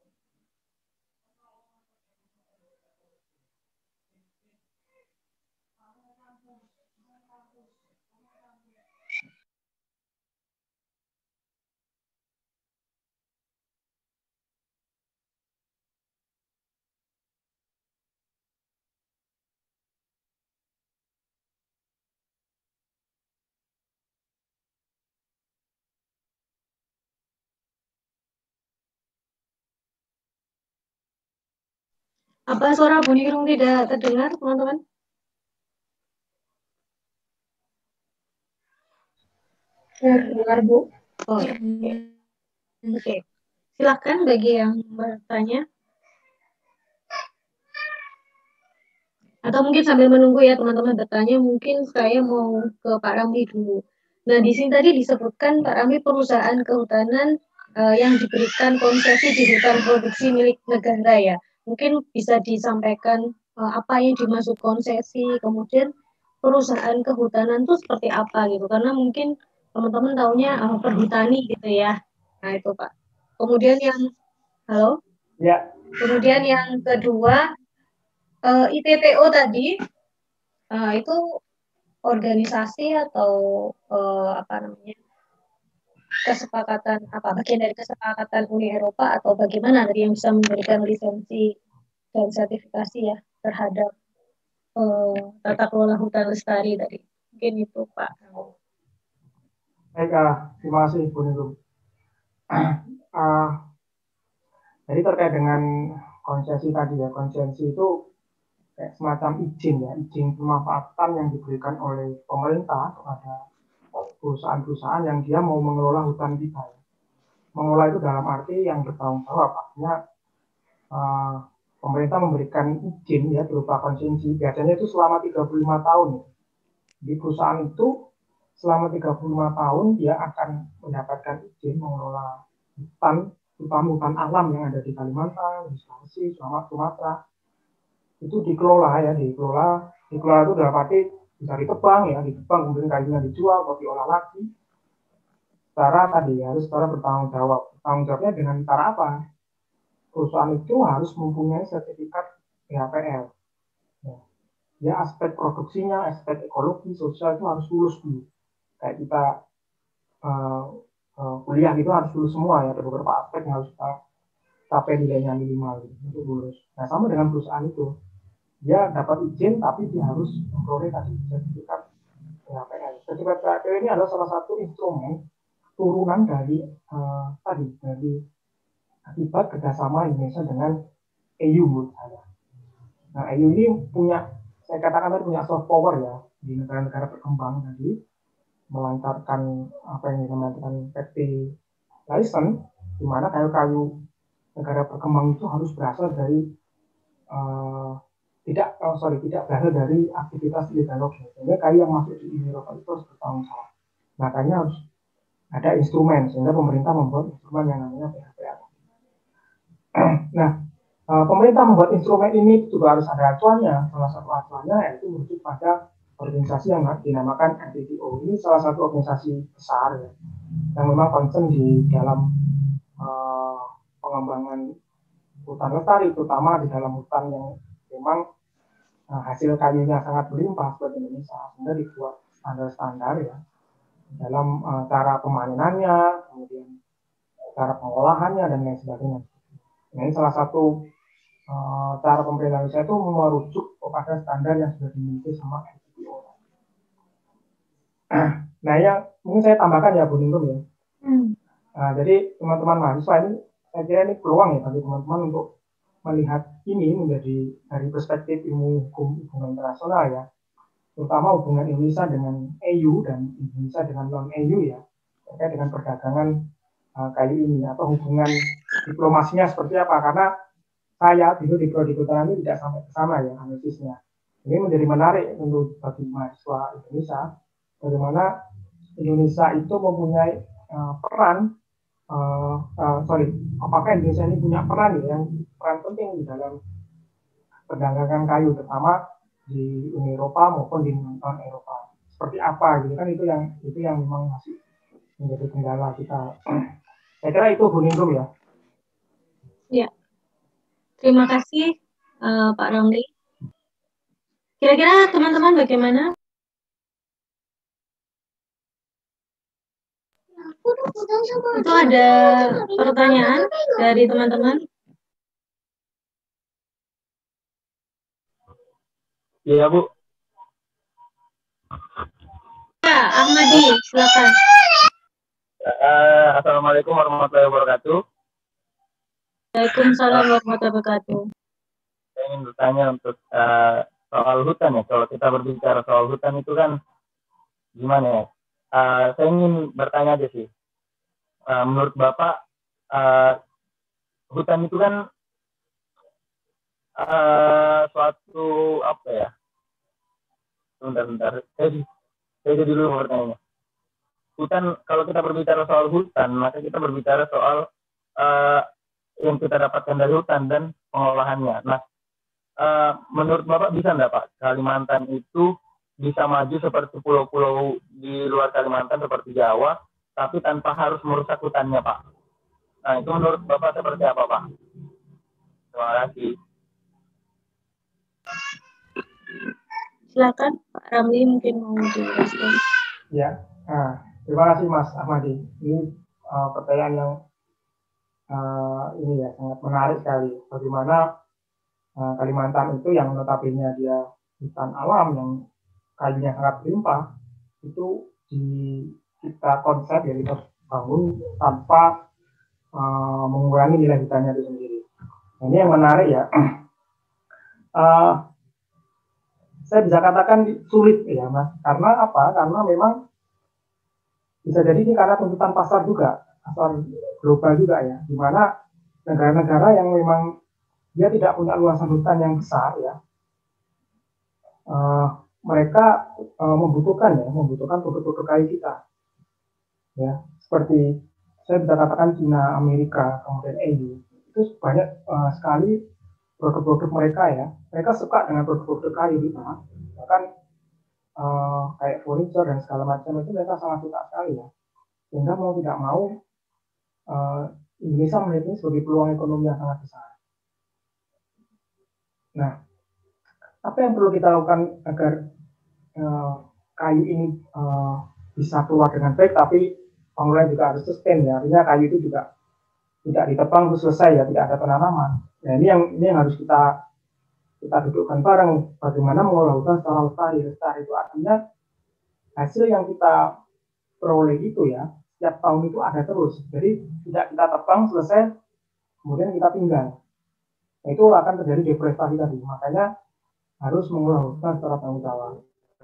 Apa suara bunyi Irung tidak terdengar, teman-teman? Terdengar, Bu. Oh, oke. Silakan bagi yang bertanya. Atau mungkin sambil menunggu ya teman-teman bertanya, mungkin saya mau ke Pak Ramli dulu. Nah, di sini tadi disebutkan Pak Ramli perusahaan kehutanan yang diberikan konsesi di hutan produksi milik negara ya. Mungkin bisa disampaikan apa yang dimaksud konsesi, kemudian perusahaan kehutanan itu seperti apa gitu. Karena mungkin teman-teman taunya perhutani gitu ya. Nah, itu Pak. Kemudian yang, halo? Ya. Kemudian yang kedua, ITTO tadi itu organisasi atau kesepakatan bagian dari kesepakatan Uni Eropa atau bagaimana tadi yang bisa memberikan lisensi dan sertifikasi ya terhadap tata kelola hutan lestari tadi. Mungkin itu Pak. Baik, terima kasih Bu Nurul. Jadi terkait dengan konsesi tadi ya, konsesi itu kayak semacam izin ya, izin pemanfaatan yang diberikan oleh pemerintah kepada perusahaan-perusahaan yang dia mau mengelola hutan kita. Mengelola itu dalam arti yang bertanggung jawab, artinya pemerintah memberikan izin ya berupa konsesi, biasanya itu selama 35 tahun. Di perusahaan itu selama 35 tahun dia akan mendapatkan izin mengelola hutan, terutama hutan alam yang ada di Kalimantan, di Sulawesi, Sumatera. Itu dikelola itu dalam arti bisa ditebang kemudian kayunya dijual atau diolah lagi. Secara bertanggung jawab. Bertanggung jawabnya dengan cara apa? Perusahaan itu harus mempunyai sertifikat PHPL. Ya, aspek produksinya, aspek ekologi, sosial itu harus lulus dulu. Kayak kita kuliah gitu harus lulus semua ya, ada beberapa aspek yang harus kita capai nilainya minimal gitu, untuk lulus. Nah, sama dengan perusahaan itu. dia dapat izin tapi dia harus memperoleh tadi sertifikat PHPL. Sertifikat PHPL ini adalah salah satu instrumen turunan dari dari akibat kerjasama Indonesia dengan EU menurut saya. Nah, EU ini punya, saya katakan tadi punya soft power ya di negara-negara berkembang tadi, melancarkan apa yang dinamakan PT license, di mana kayu-kayu negara berkembang itu harus berasal dari tidak berasal dari aktivitas illegal logging. Sehingga kayu yang masuk di Uni Eropa itu harus bertanggung jawab. Makanya harus ada instrumen, sehingga pemerintah membuat instrumen yang namanya PHPL. Nah, pemerintah membuat instrumen ini juga harus ada acuannya. Salah satu acuannya yaitu merujuk pada organisasi yang dinamakan NTTO. Ini salah satu organisasi besar ya, yang memang concern di dalam pengembangan hutan lestari, terutama di dalam hutan yang memang hasil kayunya sangat berlimpah seperti Indonesia, sehingga dibuat standar-standar ya dalam cara pemanenannya, kemudian cara pengolahannya dan lain sebagainya. Nah, ini salah satu cara pemerintah Indonesia itu merujuk kepada standar yang sudah dimiliki sama NTTO. Nah, yang mungkin saya tambahkan ya Bu Ningrum ya. Jadi teman-teman mahasiswa ini, saya kira ini peluang ya bagi teman-teman untuk melihat ini menjadi dari perspektif ilmu hukum hubungan internasional ya, terutama hubungan Indonesia dengan EU dan Indonesia dengan non-EU ya, terkait dengan perdagangan kayu ini, atau hubungan diplomasinya seperti apa, karena saya dulu di Prodi Kehutanan ini tidak sampai ke sana ya analisisnya. Ini menjadi menarik untuk bagi mahasiswa Indonesia, bagaimana Indonesia itu mempunyai peran, apakah Indonesia ini punya peran ya, yang peran penting di dalam perdagangan kayu, terutama di Uni Eropa maupun di non-Eropa. Seperti apa gitu kan, itu yang memang masih menjadi kendala kita. Saya kira itu Bu Ningrum ya. Ya, terima kasih Pak Ramli. Kira-kira teman-teman bagaimana? Itu ada pertanyaan dari teman-teman? Iya Bu. Ya, Ahmadi, silakan. Assalamualaikum warahmatullahi wabarakatuh. Waalaikumsalam warahmatullahi wabarakatuh. Saya ingin bertanya untuk soal hutan ya. Kalau kita berbicara soal hutan itu kan gimana ya? Saya ingin bertanya aja sih. Menurut Bapak, hutan itu kan suatu apa ya? Bentar. Saya jadi dulu bertanya. Hutan, kalau kita berbicara soal hutan, maka kita berbicara soal yang kita dapatkan dari hutan dan pengolahannya. Nah, menurut Bapak bisa nggak Pak, Kalimantan itu bisa maju seperti pulau-pulau di luar Kalimantan seperti Jawa, tapi tanpa harus merusak hutannya Pak? Nah, itu menurut Bapak seperti apa Pak? Terima kasih. Silakan Pak Ramli, mungkin mau dijelaskan. Ya, terima kasih Mas Ahmadi. Ini pertanyaan yang ini ya sangat menarik sekali. Bagaimana Kalimantan itu yang notabene dia hutan alam yang kayunya sangat berlimpah, itu kita konsep ya, kita bangun tanpa mengurangi nilai hutannya itu sendiri. Nah, ini yang menarik ya. Saya bisa katakan sulit ya Mas. Karena apa? Karena memang bisa jadi ini karena tuntutan pasar juga, pasar global juga ya, di mana negara-negara yang memang dia tidak punya luasan hutan yang besar ya, mereka membutuhkan produk-produk kayu kita ya, seperti saya bisa katakan Cina, Amerika, kemudian EU, itu banyak sekali produk-produk mereka ya, mereka suka dengan produk-produk kayu kita, bahkan kayak furniture dan segala macam itu mereka sangat suka sekali ya, sehingga mau tidak mau Indonesia melihat ini sebagai peluang ekonomi yang sangat besar. Nah, apa yang perlu kita lakukan agar kayu ini bisa keluar dengan baik, tapi pengelolaan juga harus sustain ya, artinya kayu itu juga tidak ditebang terus selesai ya, tidak ada penanaman. Nah, ini yang harus kita kita dudukkan bareng bagaimana mengelola hutan secara lestari. Lestari itu artinya hasil yang kita peroleh itu ya, setiap tahun itu ada terus. Jadi tidak kita tebang selesai, kemudian kita tinggal. Nah, itu akan terjadi deforestasi tadi. Makanya harus mengelola hutan secara tanggung jawab.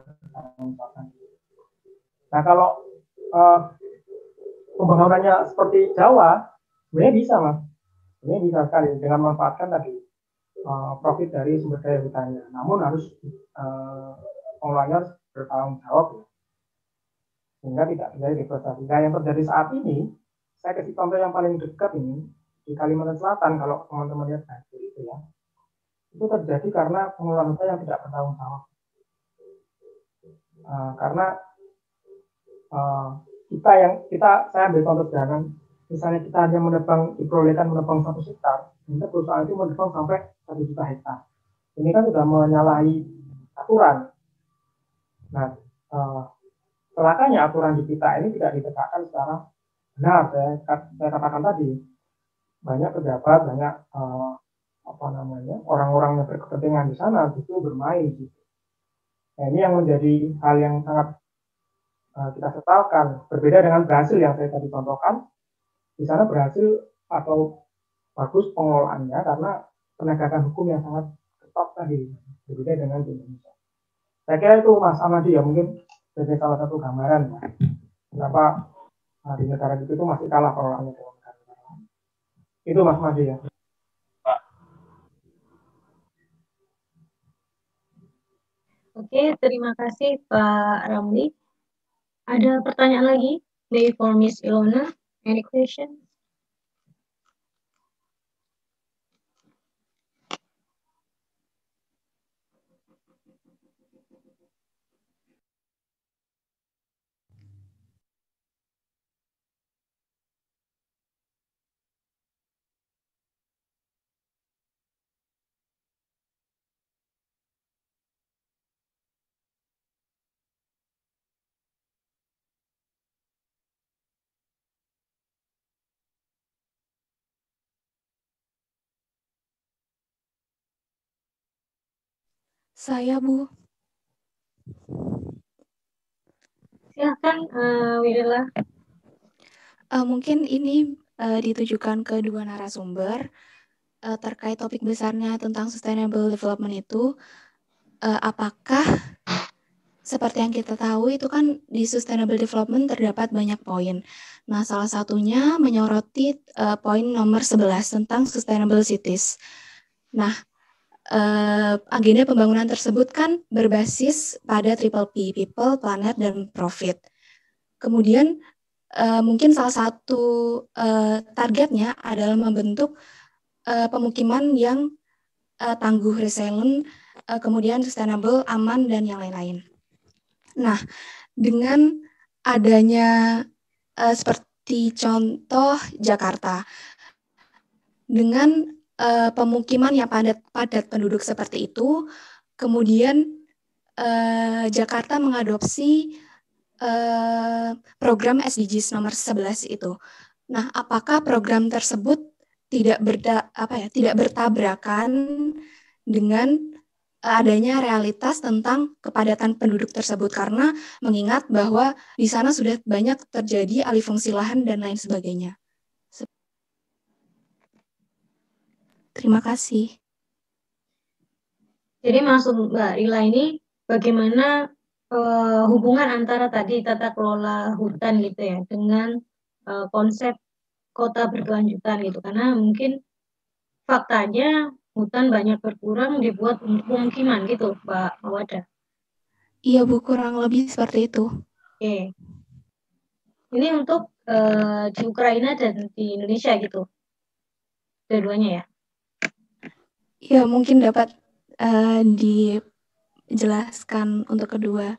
Nah, kalau pembangunannya seperti Jawa, sebenarnya bisa, Mas. Sebenarnya bisa sekali dengan memanfaatkan tadi profit dari sumber daya hutannya. Namun harus pengelolanya bertanggung jawab ya, sehingga tidak terjadi deforestasi. Nah, yang terjadi saat ini, saya kasih contoh yang paling dekat ini di Kalimantan Selatan. Kalau teman-teman lihat banjir itu ya, itu terjadi karena pengelolaan hutan yang tidak bertanggung jawab. Karena saya ambil contoh sederhana, misalnya kita hanya diperbolehkan menebang 1 hektar, sehingga perusahaan itu menebang sampai 1 juta hektar. Ini kan sudah menyalahi aturan. Nah, celakanya aturan di kita ini tidak ditegakkan secara benar. Saya katakan tadi, banyak pejabat, banyak orang-orang yang berkepentingan di sana justru bermain. Gitu. Nah, ini yang menjadi hal yang sangat kita sesalkan. Berbeda dengan Brasil yang saya tadi contohkan, di sana berhasil atau bagus pengelolaannya karena penegakan hukum yang sangat ketat tadi, berbeda dengan di Indonesia. Saya kira itu Mas Amadi ya, mungkin sebagai salah satu gambaran ya, kenapa di negara itu masih kalah pengelolaannya dengan negara-negara lain. Itu Mas Amadi ya. Oke, terima kasih Pak Ramli. Ada pertanyaan lagi dari for Miss Ilona? Any question? Saya, Bu. Silakan, Wirila. Mungkin ini ditujukan ke dua narasumber terkait topik besarnya tentang sustainable development itu. Apakah seperti yang kita tahu itu kan di sustainable development terdapat banyak poin. Nah, salah satunya menyoroti poin nomor 11 tentang sustainable cities. Nah, agenda pembangunan tersebut kan berbasis pada triple P, people, planet, dan profit. Kemudian mungkin salah satu targetnya adalah membentuk pemukiman yang tangguh, resilient, kemudian sustainable, aman, dan yang lain-lain. Nah, dengan adanya seperti contoh Jakarta, dengan pemukiman yang padat penduduk seperti itu, kemudian Jakarta mengadopsi program SDGs nomor 11 itu. Nah, apakah program tersebut tidak bertabrakan dengan adanya realitas tentang kepadatan penduduk tersebut, karena mengingat bahwa di sana sudah banyak terjadi alih fungsi lahan dan lain sebagainya. Terima kasih. Jadi maksud Mbak Rila ini bagaimana hubungan antara tadi tata kelola hutan gitu ya dengan konsep kota berkelanjutan gitu, karena mungkin faktanya hutan banyak berkurang dibuat untuk pemukiman gitu, Pak Mawada. Iya Bu, kurang lebih seperti itu. Oke. Ini untuk di Ukraina dan di Indonesia gitu, dua-duanya ya? Ya, mungkin dapat dijelaskan untuk kedua.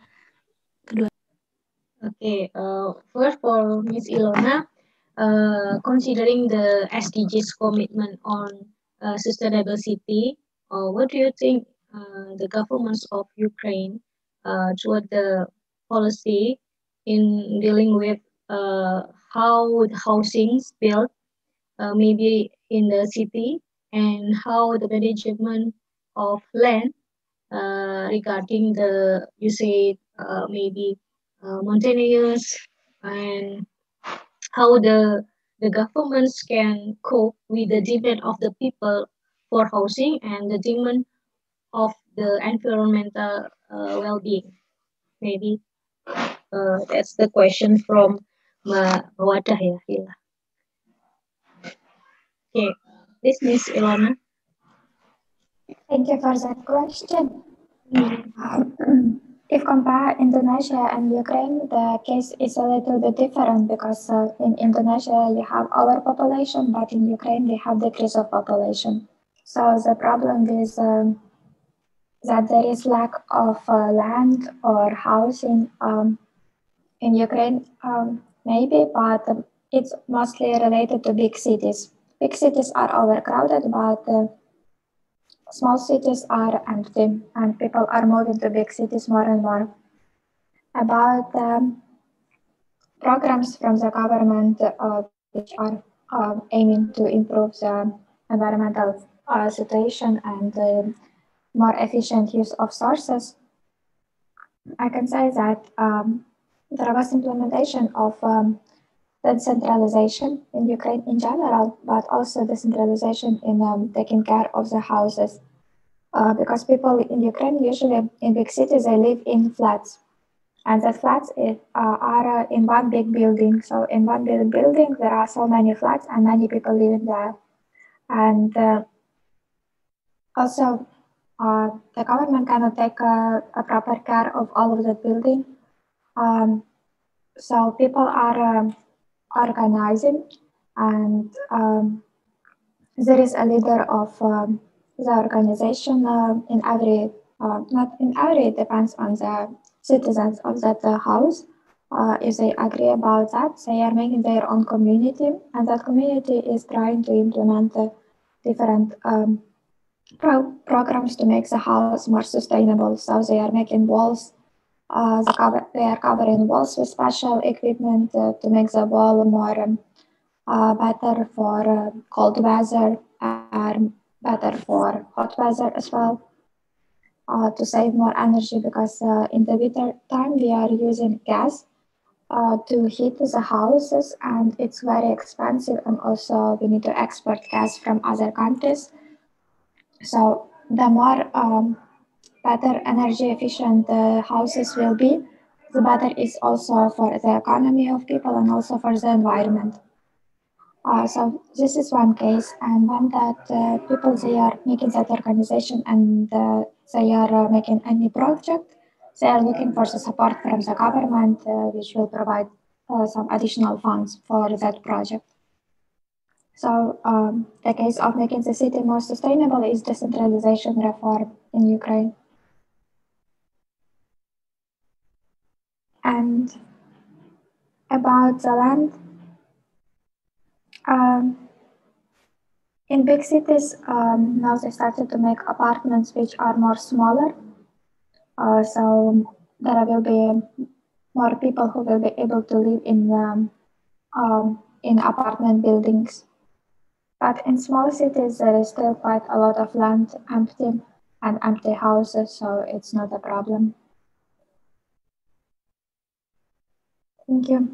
Okay, first for Ms. Ilona, considering the SDGs commitment on sustainable city, what do you think the governments of Ukraine toward the policy in dealing with how the housing is built, maybe in the city, and how the management of land regarding the, you say, maybe mountainous, and how the governments can cope with the demand of the people for housing and the demand of the environmental well-being. Maybe that's the question from Wadah ya, Hila. Okay, this Miss Ilona. Thank you for that question. If compare Indonesia and Ukraine, the case is a little bit different because in Indonesia you have our population, but in Ukraine they have decrease of population. So the problem is that there is lack of land or housing in Ukraine, maybe, but it's mostly related to big cities. Big cities are overcrowded, but small cities are empty, and people are moving to big cities more and more. About programs from the government which are aiming to improve the environmental situation and more efficient use of sources, I can say that there was implementation of decentralization in Ukraine in general, but also decentralization in taking care of the houses. Because people in Ukraine, usually in big cities, they live in flats. And the flats are in one big building. So in one big building, there are so many flats and many people living there. And also, the government cannot take a proper care of all of the building. So people are organizing, and there is a leader of the organization in every, not in every, it depends on the citizens of that house. If they agree about that, they are making their own community, and that community is trying to implement different programs to make the house more sustainable. So they are making walls. They are covering walls with special equipment to make the wall more better for cold weather and better for hot weather as well. To save more energy, because in the winter time we are using gas to heat the houses, and it's very expensive, and also we need to export gas from other countries. So the more better energy efficient the houses will be, the better is also for the economy of people and also for the environment. So this is one case, and one that people, they are making that organization and they are making any project, they are looking for the support from the government, which will provide some additional funds for that project. So the case of making the city more sustainable is decentralization reform in Ukraine. And about the land, in big cities, now they started to make apartments which are more smaller. So there will be more people who will be able to live in apartment buildings. But in small cities, there is still quite a lot of land empty and empty houses, so it's not a problem. Thank you.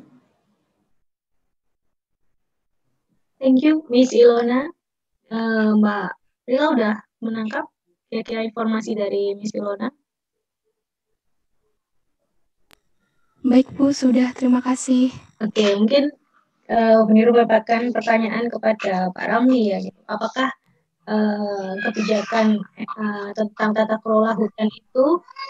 Thank you, Miss Ilona. Mbak Rila udah menangkap kira-kira informasi dari Miss Ilona? Baik Bu, sudah. Terima kasih. Oke, mungkin Meniru bapakan pertanyaan kepada Pak Ramli ya. Gitu. Apakah kebijakan tentang tata kelola hutan itu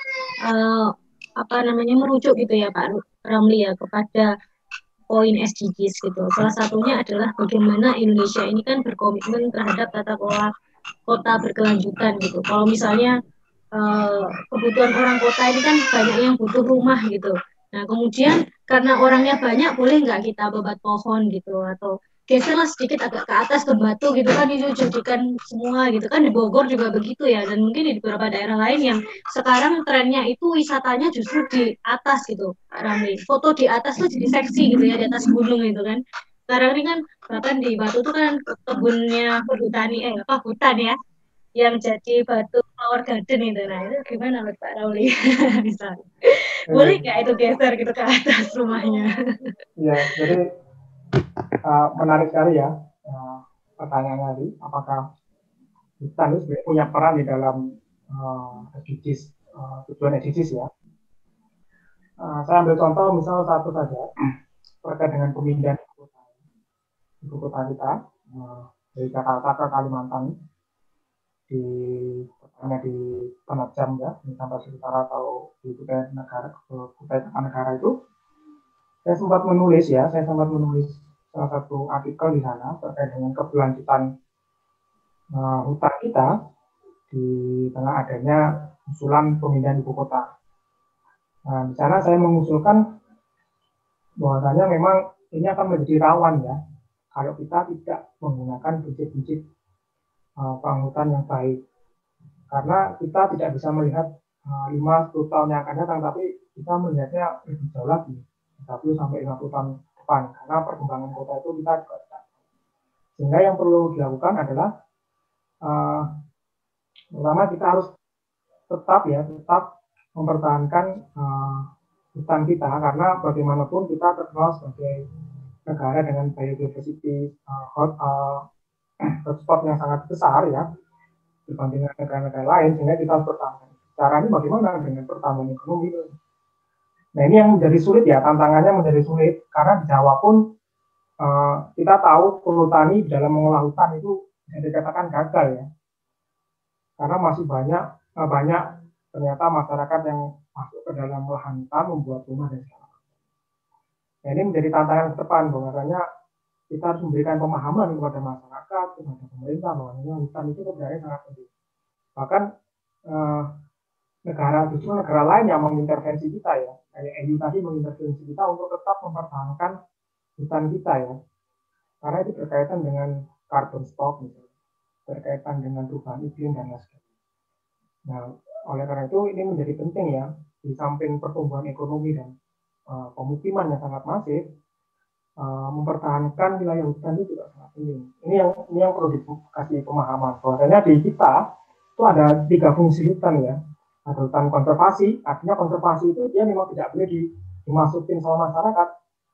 merujuk gitu ya Pak Ramli ya kepada poin SDGs gitu. Salah satunya adalah bagaimana Indonesia ini kan berkomitmen terhadap tata kelola kota berkelanjutan gitu. Kalau misalnya kebutuhan orang kota ini kan banyak yang butuh rumah gitu. Nah kemudian karena orangnya banyak, boleh nggak kita babat pohon gitu, atau geserlah sedikit agak ke atas ke batu gitu kan, itu jadikan semua gitu kan. Di Bogor juga begitu ya, dan mungkin di beberapa daerah lain yang sekarang trennya itu wisatanya justru di atas gitu, Ramli. Foto di atas tuh jadi seksi gitu ya, di atas gunung gitu kan. Sekarang ini kan bahkan di Batu tuh kan kebunnya perhutani hutan ya, yang jadi batu flower garden itu. Nah, itu gimana menurut Pak Rauli? Misalnya. Boleh nggak itu geser gitu ke atas rumahnya? Ya, jadi menarik sekali ya pertanyaan tadi. Apakah hutan itu sebenarnya punya peran di dalam SDGs, tujuan SDGs ya? Saya ambil contoh misal satu saja terkait dengan pemindahan ibu kota kita dari Jakarta ke Kalimantan di Penajam ya, di Kalimantan Utara atau di Kutai Kartanegara itu. Saya sempat menulis salah satu artikel di sana terkait dengan keberlanjutan hutan kita di tengah adanya usulan pemindahan ibu kota. Nah, di sana saya mengusulkan bahwasanya memang ini akan menjadi rawan ya kalau kita tidak menggunakan prinsip-prinsip penghutan yang baik. Karena kita tidak bisa melihat 5-10 tahun yang akan datang, tapi kita melihatnya lebih jauh lagi, 30-50 tahun depan. Karena perkembangan kota itu kita juga tidak. Sehingga yang perlu dilakukan adalah pertama kita harus tetap mempertahankan hutan kita, karena bagaimanapun kita terkenal sebagai negara dengan biodiversity hotspot yang sangat besar ya dibandingkan negara-negara lain, sehingga kita harus pertahankan. Caranya bagaimana? Dengan pertambahan ekonomi. Nah, ini yang menjadi sulit ya, tantangannya menjadi sulit karena di Jawa pun kita tahu perhutani dalam mengolah hutan itu bisa dikatakan gagal ya, karena masih banyak ternyata masyarakat yang masuk ke dalam lahan hutan, membuat rumah dan segala macam. Nah, ini menjadi tantangan ke depan, bahwasanya kita harus memberikan pemahaman kepada masyarakat, kepada pemerintah, bahwa hutan itu sebenarnya sangat penting. Bahkan negara lain yang mengintervensi kita ya, kayak EU tadi mengintervensi kita untuk tetap mempertahankan hutan kita ya, karena itu berkaitan dengan carbon stock, misalnya, berkaitan dengan perubahan iklim dan lain sebagainya. Nah, oleh karena itu ini menjadi penting ya, di samping pertumbuhan ekonomi dan pemukiman yang sangat masif, mempertahankan wilayah hutan itu juga sangat penting. Ini yang perlu dikasih pemahaman. Bahwasanya di kita itu ada 3 fungsi hutan ya. Ada hutan konservasi, artinya konservasi itu dia memang tidak boleh dimasukin sama masyarakat.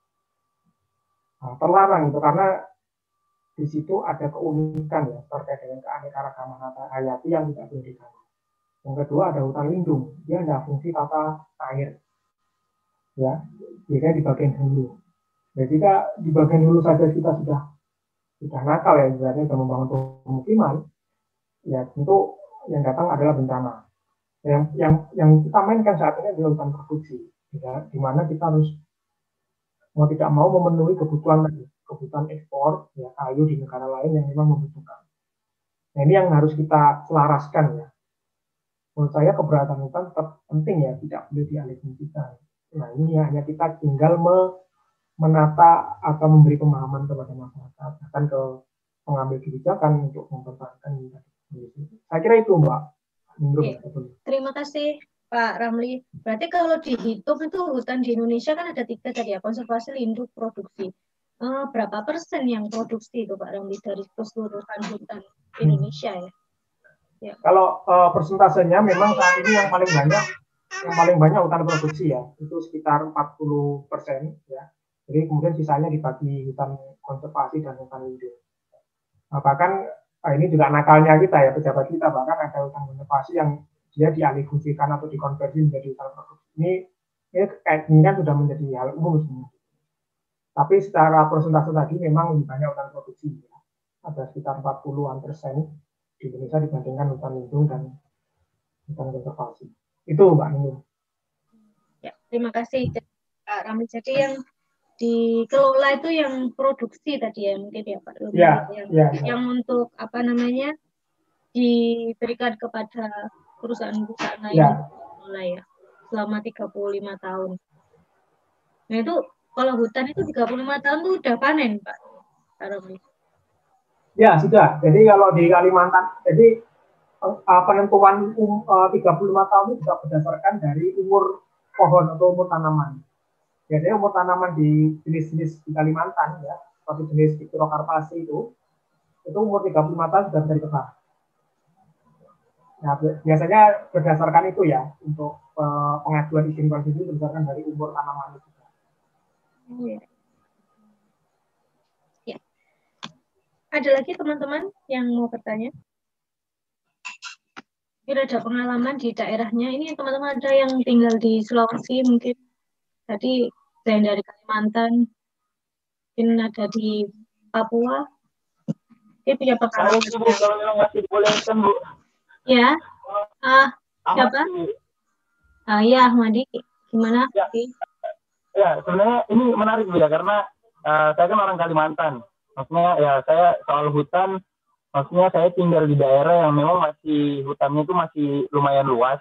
Terlarang itu karena di situ ada keunikan ya terkait dengan keanekaragaman hayati yang tidak boleh diganggu. Yang kedua ada hutan lindung, dia ada fungsi tata air, ya, biasanya di bagian hulu. Jadi jika di bagian hulu saja kita sudah nakal ya, misalnya sudah membangun pemukiman, ya tentu yang datang adalah bencana. Yang kita mainkan saat ini adalah hutan produksi, ya, di mana kita harus mau tidak mau memenuhi kebutuhan ekspor ya, kayu di negara lain yang memang membutuhkan. Nah, ini yang harus kita selaraskan ya. Menurut saya keberadaan hutan tetap penting ya, tidak boleh dialihfungsikan. Nah, ini hanya kita tinggal menata atau memberi pemahaman kepada masyarakat, bahkan ke pengambil kebijakan untuk mempertahankan hutan. Saya kira itu, Mbak. Terima kasih Pak Ramli. Berarti kalau dihitung itu hutan di Indonesia kan ada 3 tadi ya, konservasi, lindung, produksi. Berapa persen yang produksi itu Pak Ramli dari keseluruhan hutan Indonesia ya? Ya. Kalau persentasenya memang saat ini yang paling banyak hutan produksi ya, itu sekitar 40% ya. Jadi kemudian sisanya dibagi hutan konservasi dan hutan lindung. Nah, bahkan ini juga nakalnya kita ya, pejabat kita, bahkan ada hutan konservasi yang dia dialihfungsikan atau dikonversi menjadi hutan produksi. Ini kan sudah menjadi hal umum sebenarnya. Tapi secara persentase tadi memang lebih banyak hutan produksi ya. Ada sekitar 40% di Indonesia dibandingkan hutan lindung dan hutan konservasi. Itu Mbak Nunung. Ya, terima kasih Pak Ramli. Jadi yang dikelola itu yang produksi tadi ya mungkin ya Pak Ramli. Yang untuk apa namanya diberikan kepada perusahaan-perusahaan lain mulai ya selama 35 tahun. Nah itu kalau hutan itu 35 tahun tuh udah panen Pak Ramli. Ya, sudah. Jadi kalau di Kalimantan, jadi penentuan 35 tahun itu juga berdasarkan dari umur pohon atau umur tanaman. Jadi umur tanaman di jenis-jenis di Kalimantan ya, seperti jenis Pterocarpasi itu umur 35 tahun sudah bisa ditebang. Nah, biasanya berdasarkan itu ya, untuk pengajuan izin konsesi berdasarkan dari umur tanaman itu. Ya. Ada lagi teman-teman yang mau bertanya? Mungkin ada pengalaman di daerahnya. Ini teman-teman ada yang tinggal di Sulawesi, mungkin tadi saya dari Kalimantan, mungkin ada di Papua. Dia punya pengalaman. Bu, kalau memang masih dibolehkan, Bu. Ya. Siapa? Ya, Ahmadi. Gimana? Ya. Ya, sebenarnya ini menarik Bu ya, karena saya kan orang Kalimantan. Maksudnya ya saya soal hutan, maksudnya saya tinggal di daerah yang memang masih hutannya itu masih lumayan luas.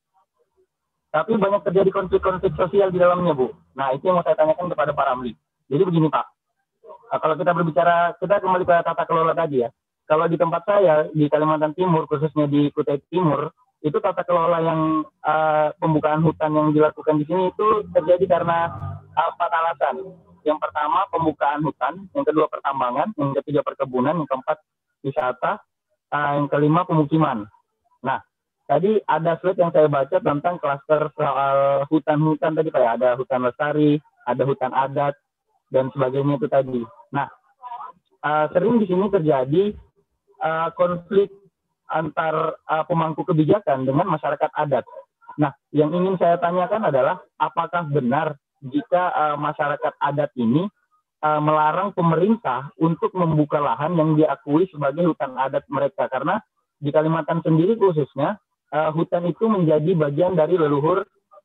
Tapi banyak terjadi konflik-konflik sosial di dalamnya, Bu. Nah, itu yang mau saya tanyakan kepada Pak Ramli. Jadi begini, Pak. Kalau kita berbicara, kita kembali ke tata kelola tadi ya. Kalau di tempat saya, di Kalimantan Timur, khususnya di Kutai Timur, itu tata kelola yang pembukaan hutan yang dilakukan di sini itu terjadi karena 4 alasan. Yang pertama pembukaan hutan, yang kedua pertambangan, yang ketiga perkebunan, yang keempat wisata, yang kelima pemukiman. Nah, tadi ada slide yang saya baca tentang klaster soal hutan-hutan tadi, kayak ada hutan lestari, ada hutan adat, dan sebagainya itu tadi. Nah, sering di sini terjadi konflik antar pemangku kebijakan dengan masyarakat adat. Nah, yang ingin saya tanyakan adalah apakah benar jika masyarakat adat ini melarang pemerintah untuk membuka lahan yang diakui sebagai hutan adat mereka, karena di Kalimantan sendiri khususnya hutan itu menjadi bagian dari leluhur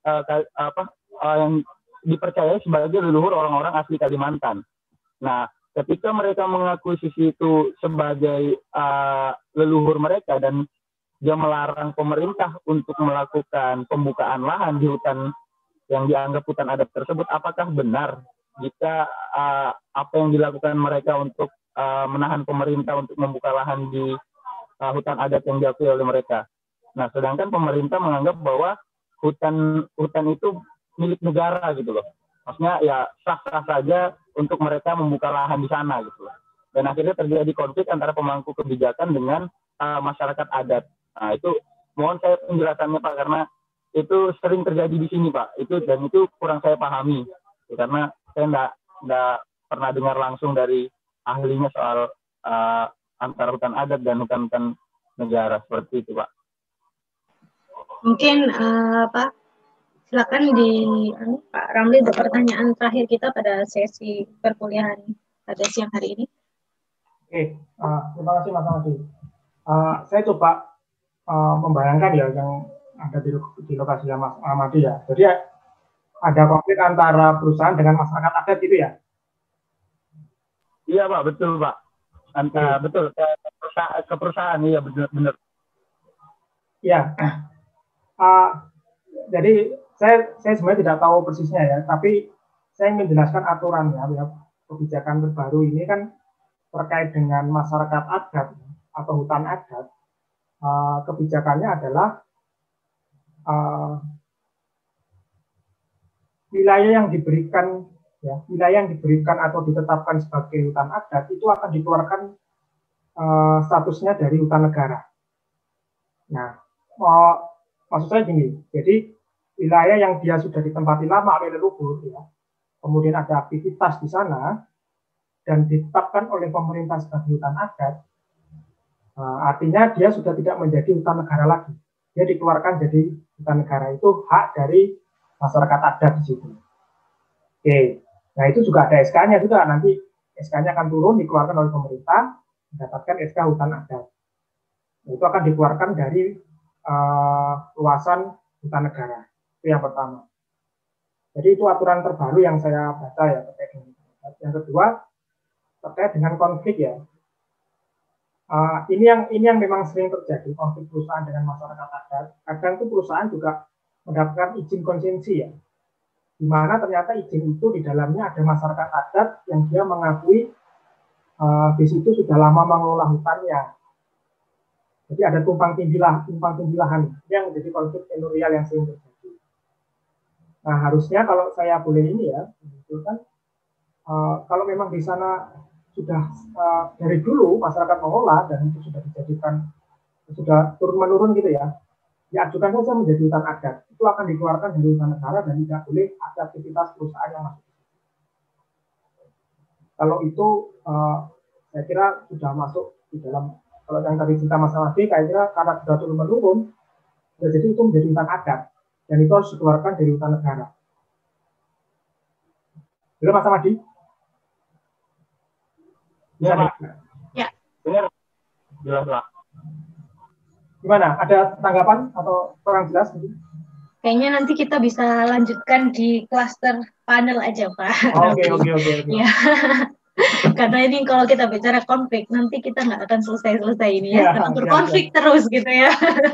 yang dipercaya sebagai leluhur orang-orang asli Kalimantan. Nah, ketika mereka mengakui sisi itu sebagai leluhur mereka dan dia melarang pemerintah untuk melakukan pembukaan lahan di hutan yang dianggap hutan adat tersebut, apakah benar jika apa yang dilakukan mereka untuk menahan pemerintah untuk membuka lahan di hutan adat yang diakui oleh mereka? Nah, sedangkan pemerintah menganggap bahwa hutan itu milik negara gitu loh. Maksudnya ya sah-sah saja untuk mereka membuka lahan di sana gitu loh. Dan akhirnya terjadi konflik antara pemangku kebijakan dengan masyarakat adat. Nah, itu mohon saya penjelasannya Pak, karena itu sering terjadi di sini Pak. Dan itu kurang saya pahami. Karena saya enggak pernah dengar langsung dari ahlinya soal antara hutan adat dan hutan-hutan negara seperti itu Pak. Mungkin Pak, silakan Pak Ramli untuk pertanyaan terakhir kita pada sesi perkuliahan pada siang hari ini. Oke, terima kasih Mas Ahmadi. Saya coba membayangkan ya yang ada di lokasi Mas Ahmadi ya. Jadi ada konflik antara perusahaan dengan masyarakat adat gitu ya? Iya Pak, betul Pak. Betul, ke perusahaan, iya benar. Iya. Jadi saya sebenarnya tidak tahu persisnya ya, tapi saya ingin menjelaskan aturan ya, kebijakan terbaru ini kan terkait dengan masyarakat adat atau hutan adat. Kebijakannya adalah wilayah yang diberikan atau ditetapkan sebagai hutan adat itu akan dikeluarkan statusnya dari hutan negara. Nah, maksud saya gini, jadi wilayah yang dia sudah ditempati lama oleh leluhur, ya, kemudian ada aktivitas di sana dan ditetapkan oleh pemerintah sebagai hutan adat, artinya dia sudah tidak menjadi hutan negara lagi. Dia dikeluarkan jadi hutan negara, itu hak dari masyarakat adat di situ. Oke, nah itu juga ada SK-nya juga, nanti SK-nya akan turun dikeluarkan oleh pemerintah, mendapatkan SK hutan adat. Itu akan dikeluarkan dari luasan hutan negara. Itu yang pertama. Jadi itu aturan terbaru yang saya baca ya terkait dengan itu. Yang kedua terkait dengan konflik ya. Ini yang memang sering terjadi, konflik perusahaan dengan masyarakat adat. Kadang itu perusahaan juga mendapatkan izin konsesi ya, di mana ternyata izin itu di dalamnya ada masyarakat adat yang dia mengakui di situ sudah lama mengelola hutannya. Jadi ada tumpang tindih lahan yang menjadi konflik tenurial yang sering terjadi. Nah, harusnya kalau saya boleh ini ya, kan kalau memang di sana sudah dari dulu masyarakat mengolah dan itu sudah dijadikan sudah turun-menurun gitu ya, diajukan saja menjadi hutan adat. Itu akan dikeluarkan dari hutan negara dan tidak boleh ada aktivitas perusahaan yang masuk. Kalau itu saya kira sudah masuk di dalam, kalau yang tadi cerita Mas Adi, saya kira karena sudah turun-menurun, jadi itu menjadi hutan adat dan itu harus dikeluarkan dari hutan negara. Betul Mas Adi? Ya, Pak. Ya. Benar. Jelas, Pak. Gimana? Ada tanggapan atau kurang jelas? Kayaknya nanti kita bisa lanjutkan di klaster panel aja, Pak. Oke. Ya. Karena ini kalau kita bicara konflik, nanti kita nggak akan selesai ini ya. Karena berkonflik terus gitu ya.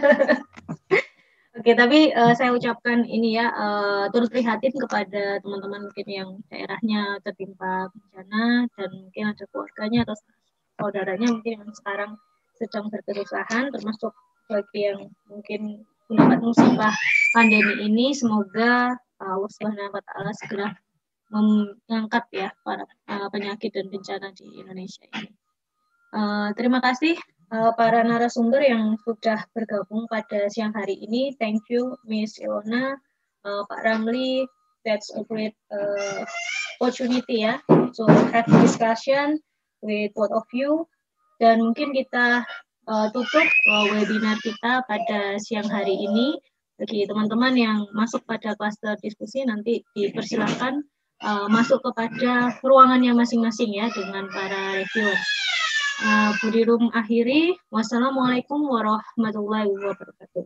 Oke, tapi saya ucapkan ini ya, turut prihatin kepada teman-teman mungkin yang daerahnya tertimpa bencana dan mungkin ada keluarganya atau saudaranya mungkin yang sekarang sedang berkesusahan, termasuk bagi yang mungkin mendapat musibah pandemi ini. Semoga Allah Subhanahu wa Ta'ala segera mengangkat ya para penyakit dan bencana di Indonesia ini. Terima kasih para narasumber yang sudah bergabung pada siang hari ini. Thank you Miss Ilona, Pak Ramli. That's a great opportunity ya to have discussion with both of you. Dan mungkin kita tutup webinar kita pada siang hari ini. Bagi teman-teman yang masuk pada klaster diskusi nanti dipersilakan masuk kepada ruangannya masing-masing ya dengan para reviewers. Budi Rum akhiri. Wassalamualaikum warahmatullahi wabarakatuh.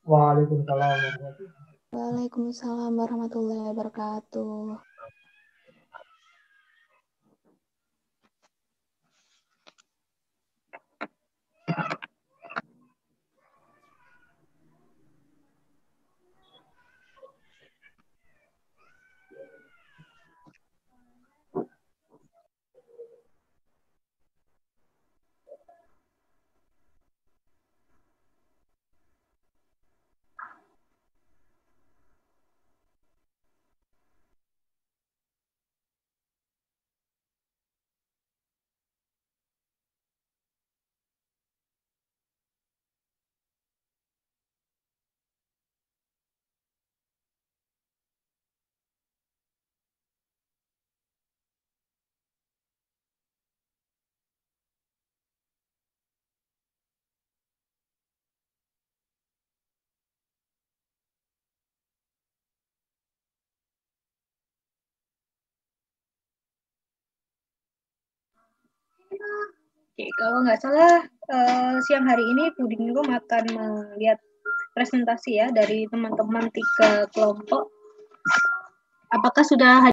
Waalaikumsalam warahmatullahi wabarakatuh. Oke, kalau nggak salah siang hari ini Budi Rum akan melihat presentasi ya dari teman-teman 3 kelompok. Apakah sudah